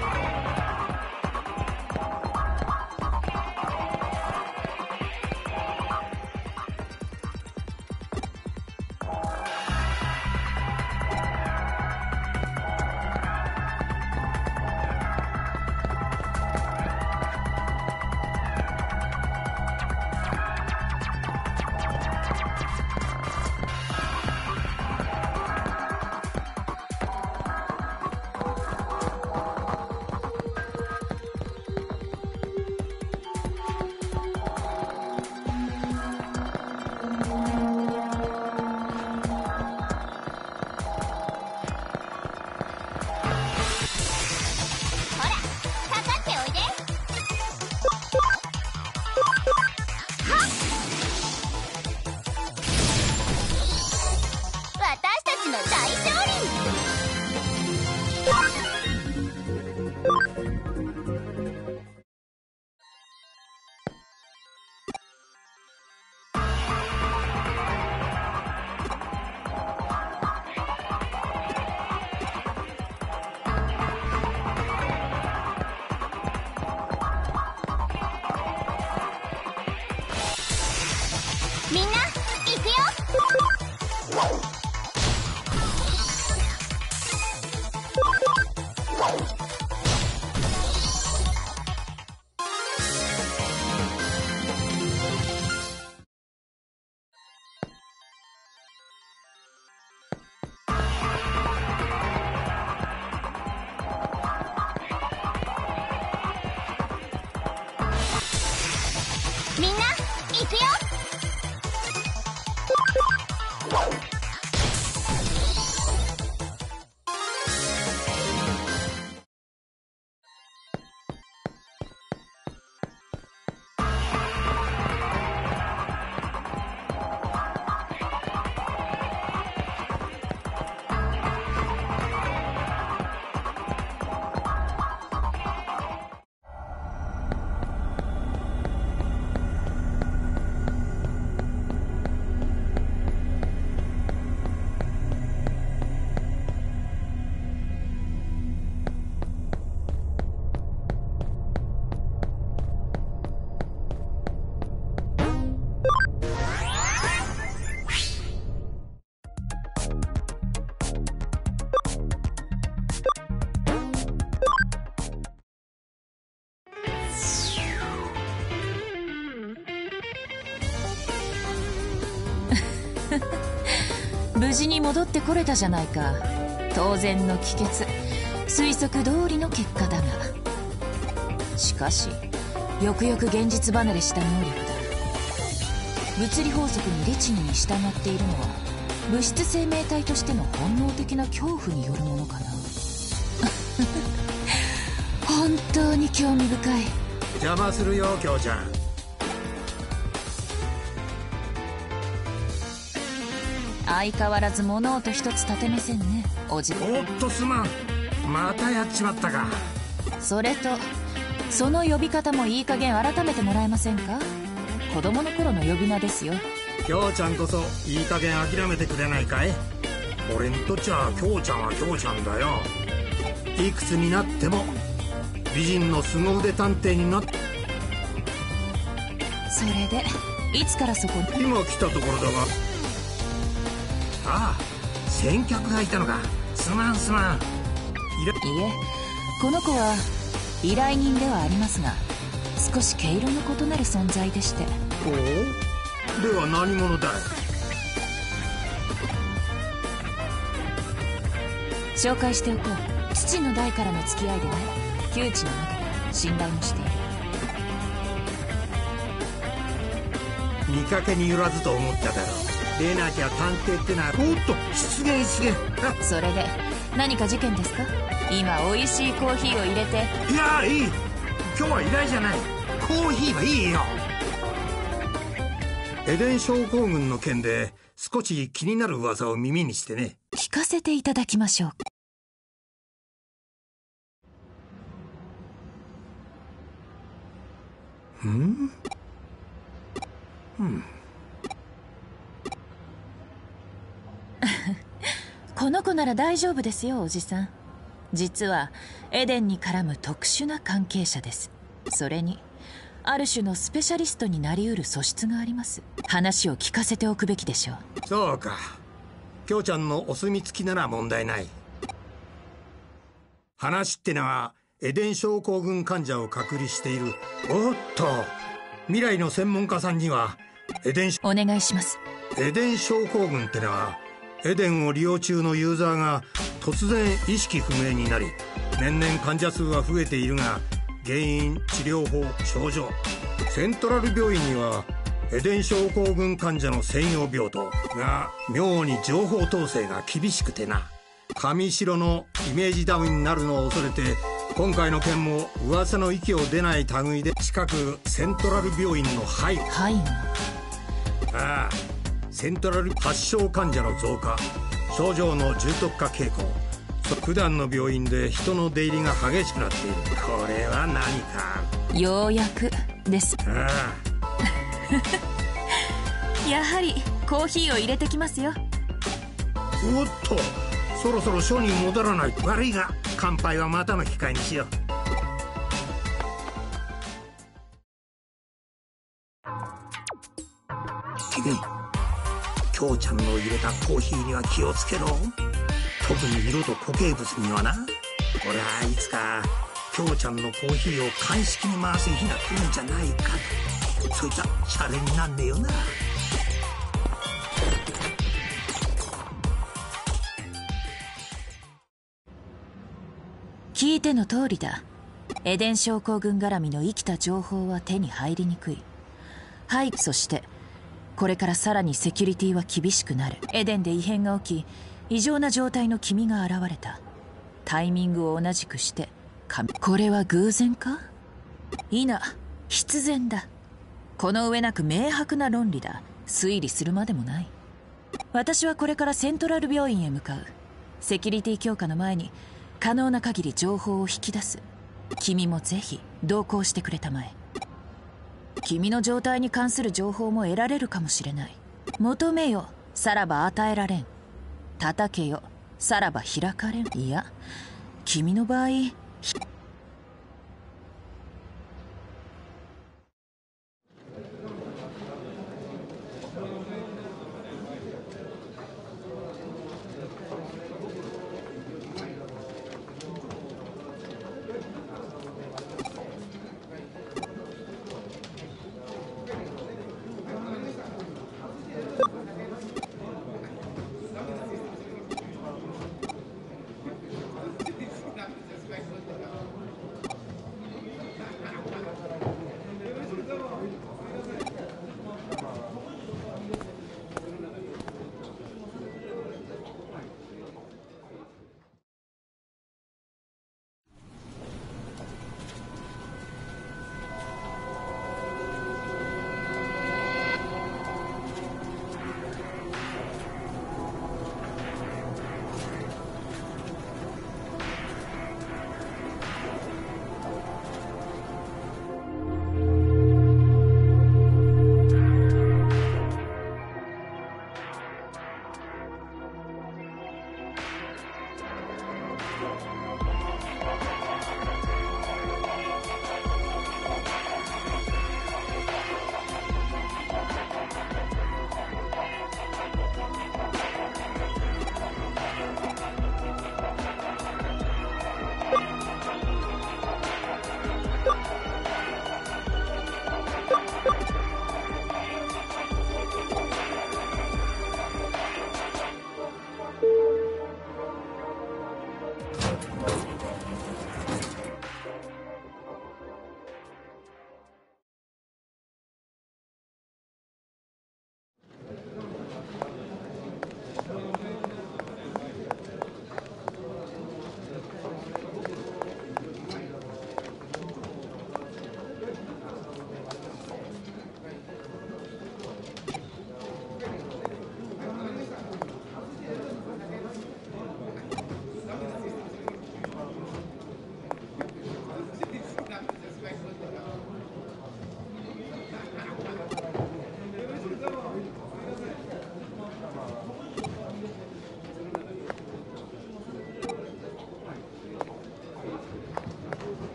無事に戻ってこれたじゃないか。当然の帰結、推測通りの結果だが、しかしよくよく現実離れした能力だ。物理法則に律儀に従っているのは物質生命体としての本能的な恐怖によるものかな。本当に興味深い。 邪魔するよ京ちゃん。 相変わらず物音一つ立てませんね、おじ。 おっとすまん、またやっちまったか。 それとその呼び方もいい加減改めてもらえませんか。子供の頃の呼び名ですよ。 京ちゃんこそいい加減諦めてくれないかい。俺にとっちゃ京ちゃんは京ちゃんだよ。いくつになっても美人の凄腕探偵になって。 それでいつからそこに。 今来たところだが。ああ、先客がいたのか。すまんすまん。いえ、この子は依頼人ではありますが、少し毛色の異なる存在でして。 おお、では何者だい。 紹介しておこう。父の代からの付き合いでね、旧知の仲で信頼もしている。 見かけによらずと思っただろう。でなきゃ探偵ってのは。おっと、失言失言。 それで何か事件ですか。今美味しいコーヒーを入れて。 いや、いい。今日は依頼じゃない。コーヒーはいいよ。エデン症候群の件で少し気になる噂を耳にしてね。 聞かせていただきましょう。この子なら大丈夫ですよ、おじさん。実はエデンに絡む特殊な関係者です。それにある種のスペシャリストになりうる素質があります。話を聞かせておくべきでしょう。 そうか、京ちゃんのお墨付きなら問題ない。話ってのはエデン症候群患者を隔離している。おっと、未来の専門家さんにはお願いします。 エデン症候群ってのはエデンを利用中のユーザーが突然意識不明になり、年々患者数は増えているが、原因、治療法、症状。セントラル病院にはエデン症候群患者の専用病棟が妙に情報統制が厳しくてな。上白のイメージダウンになるのを恐れて、今回の件も噂の息を出ない類で近くセントラル病院の背後。ああ、セントラル発症患者の増加、症状の重篤化傾向。普段の病院で人の出入りが激しくなっている。これは何か。 ようやくです。 ああやはりコーヒーを入れてきますよ。 おっと、そろそろ署に戻らないと。悪いが乾杯はまたの機会にしよう。君、京ちゃんの入れたコーヒーには気をつけろ。特に色と固形物にはな。俺はいつか京ちゃんのコーヒーを鑑識に回す日が来るんじゃないかと。そいつはシャレになんねえよな。 聞いての通りだ。エデン症候群絡みの生きた情報は手に入りにくい。はい、そしてこれからさらにセキュリティは厳しくなる。エデンで異変が起き、異常な状態の君が現れた。タイミングを同じくしてこれは偶然か？否、必然だ。この上なく明白な論理だ。推理するまでもない。私はこれからセントラル病院へ向かう。セキュリティ強化の前に可能な限り情報を引き出す。君もぜひ同行してくれたまえ。君の状態に関する情報も得られるかもしれない。求めよ、さらば与えられん。叩けよ、さらば開かれん。いや、君の場合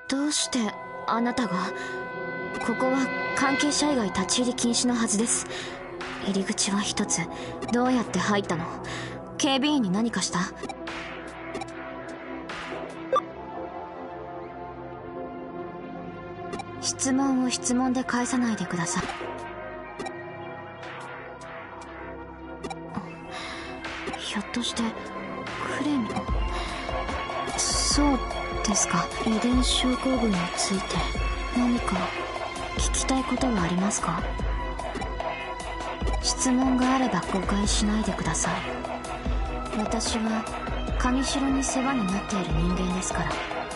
どうしてあなたが？ここは関係者以外立ち入り禁止のはずです。入り口は一つ。どうやって入ったの？警備員に何かした？質問を質問で返さないでください。ひょっとしてクレミ？そうですか。遺伝症候群について何か聞きたいことはありますか？質問があれば誤解しないでください。私は上城に世話になっている人間ですから。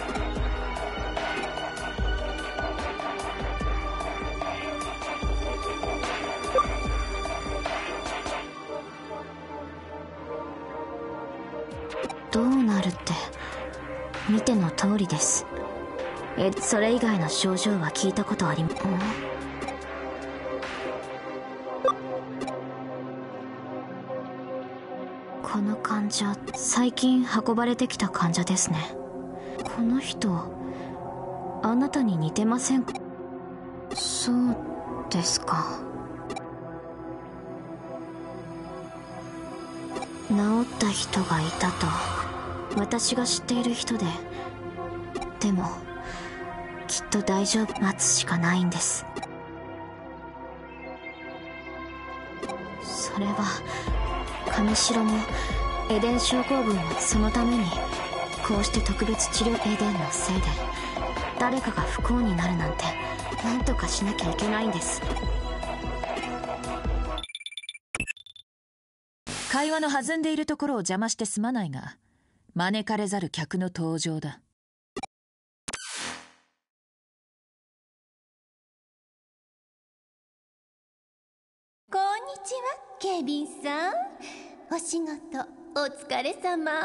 どうなるって見ての通りです。それ以外の症状は聞いたことありません。この患者、最近運ばれてきた患者ですね。この人、あなたに似てませんか？そうですか。治った人がいたと私が知っている人で、でもきっと大丈夫。待つしかないんです。それは上城もエデン症候群はそのためにこうして特別治療。エデンのせいで誰かが不幸になるなんて何とかしなきゃいけないんです。 会話の弾んでいるところを邪魔してすまないが、招かれざる客の登場だ。 こんにちは、警備員さん。お仕事お疲れ様。ああ、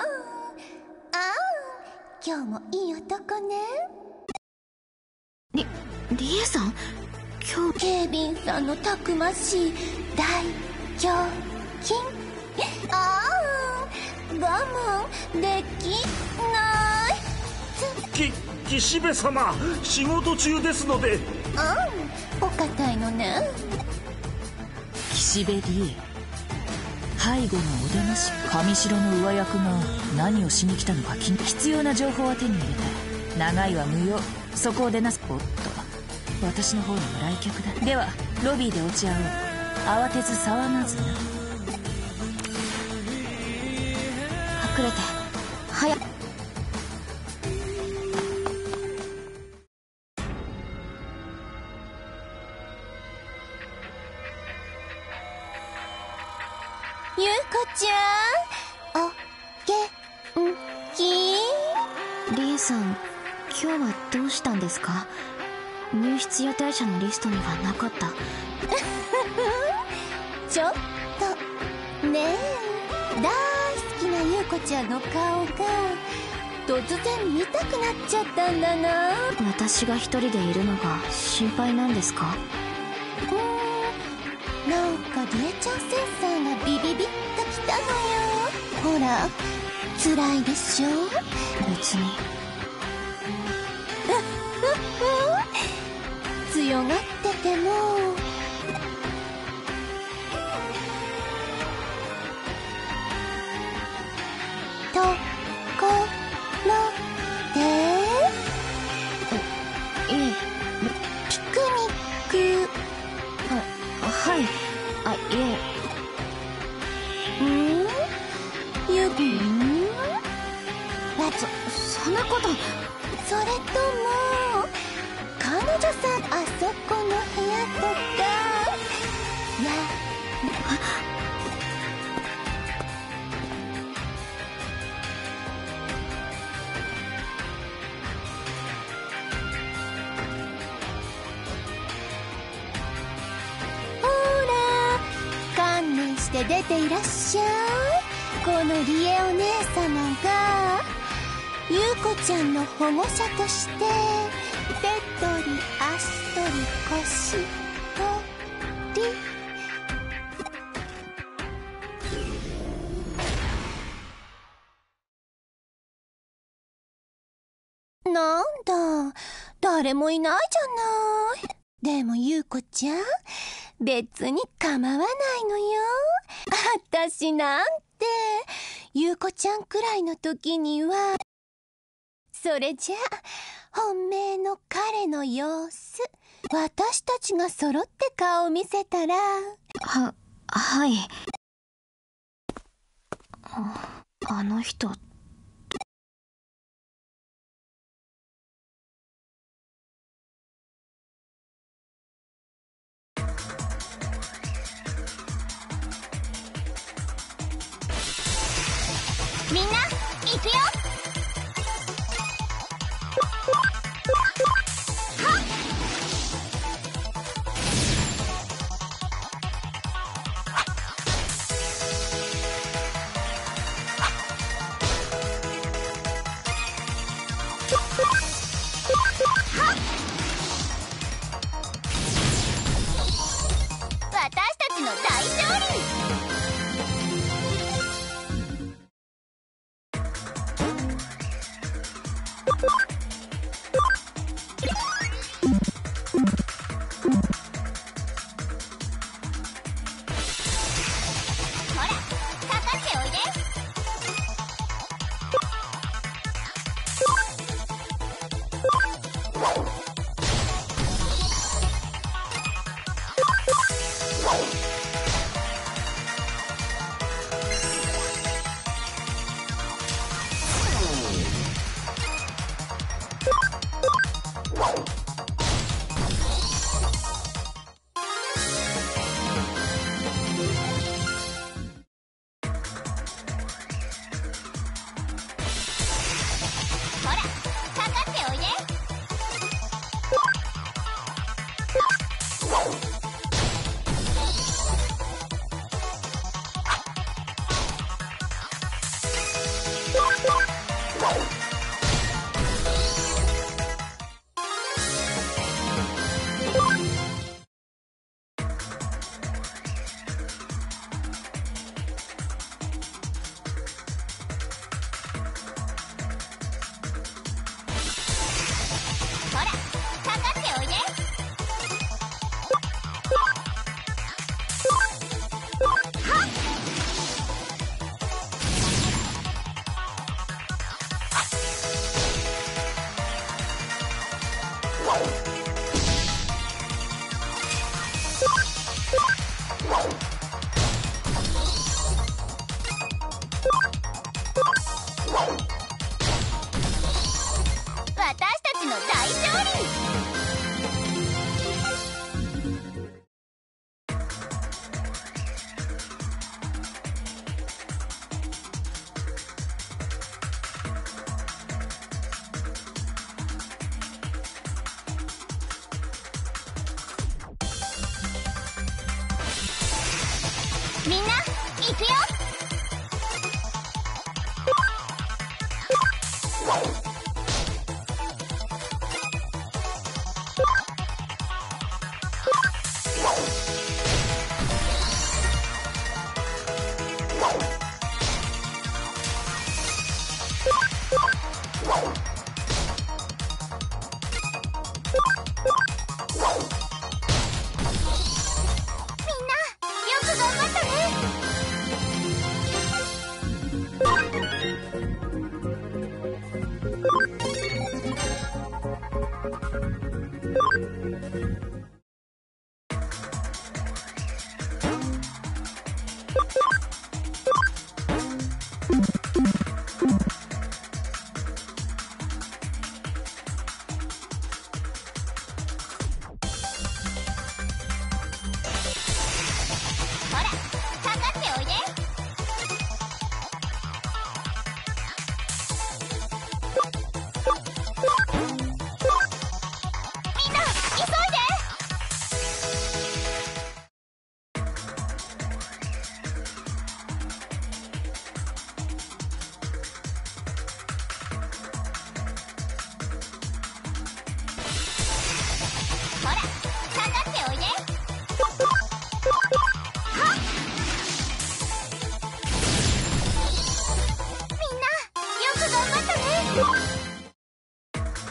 今日もいい男ね。 リエさん、今日警備員さんのたくましい大胸筋。ああ、我慢できない。 岸辺様、仕事中ですので。 お堅いのね。 岸辺理恵、背後のお出まし。上城の上役が何をしに来たのか必要な情報は手に入れた。長いは無用。そこを出なす。おっと、私の方にも来客だ。ではロビーで落ち合おう。慌てず騒がずな。 隠れて早く。 ゆうこちゃん、お元気？ リエさん、今日はどうしたんですか？入室予定者のリストにはなかった。 ちょっとねえ、大好きなゆうこちゃんの顔が突然見たくなっちゃったんだな。 私が一人でいるのが心配なんですか？ なんかリエちゃんセンサーがビビビッときたのよ。ほら、辛いでしょ？ 別に。 強がっててもところでいえ、 ピクニック。 はい。いえ。 ゆくん？ そんなこと。 それとも彼女さん、あそこの部屋とか。ほら、観念して出ていらっしゃい。このリエお姉様がゆうこちゃんの保護者として手取り足取り腰取り。 なんだ、誰もいないじゃない。でも優子ちゃん、別に構わないのよ。あたしなんて優子ちゃんくらいの時には、それじゃ本命の彼の様子、私たちが揃って顔を見せたら。 はい。あの人。 みんな行くよ。私たちの大勝利。ほら、かかっておいで。ほら、かかっておいで。ほら、かかっておいで。私たちの大勝利。みんな行くよ。みんなよく頑張ったね。ほら、かかっておいで。みんな急いで。ほら、かかっておいで。みんなよく頑張ったね。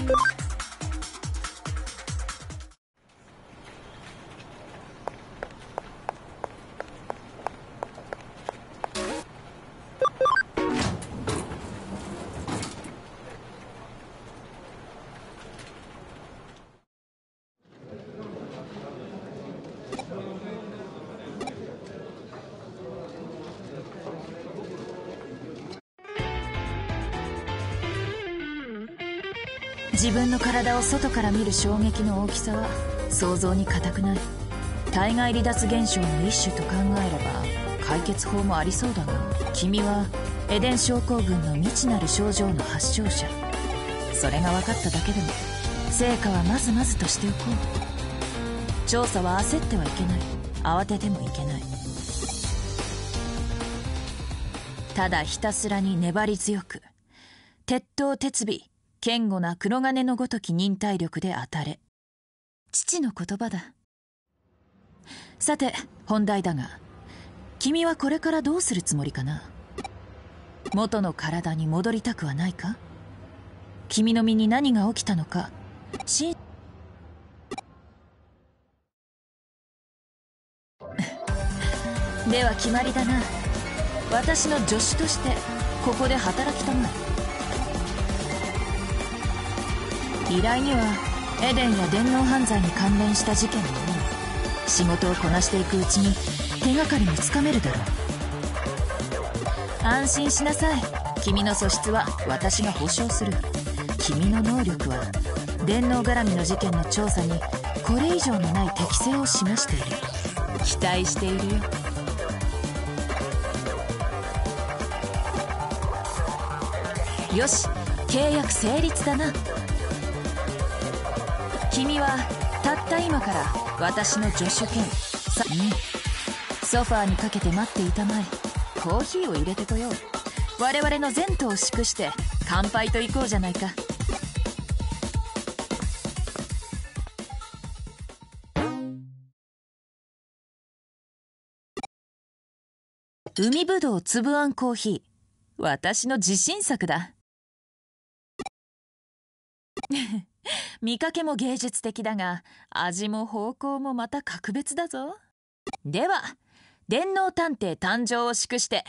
自分の体を外から見る衝撃の大きさは想像に難くない。体外離脱現象の一種と考えれば解決法もありそうだが、君はエデン症候群の未知なる症状の発症者。それが分かっただけでも成果はまずまずとしておこう。調査は焦ってはいけない。慌ててもいけない。ただひたすらに粘り強く、鉄頭鉄尾堅固な黒金のごとき忍耐力で当たれ。父の言葉だ。さて本題だが、君はこれからどうするつもりかな。元の体に戻りたくはないか。君の身に何が起きたのかでは決まりだな。私の助手としてここで働きたまえ。依頼にはエデンや電脳犯罪に関連した事件も多い。仕事をこなしていくうちに手がかりもつかめるだろう。安心しなさい。君の素質は私が保証する。君の能力は電脳絡みの事件の調査にこれ以上のない適性を示している。期待しているよ。よし、契約成立だな。君はたった今から私の助手兼ソファーにかけて待っていたまえ。コーヒーを入れてこよう。我々の前途を祝して乾杯といこうじゃないか。海ぶどう粒あんコーヒー、私の自信作だ。見かけも芸術的だが味も方向もまた格別だぞ。では電脳探偵誕生を祝して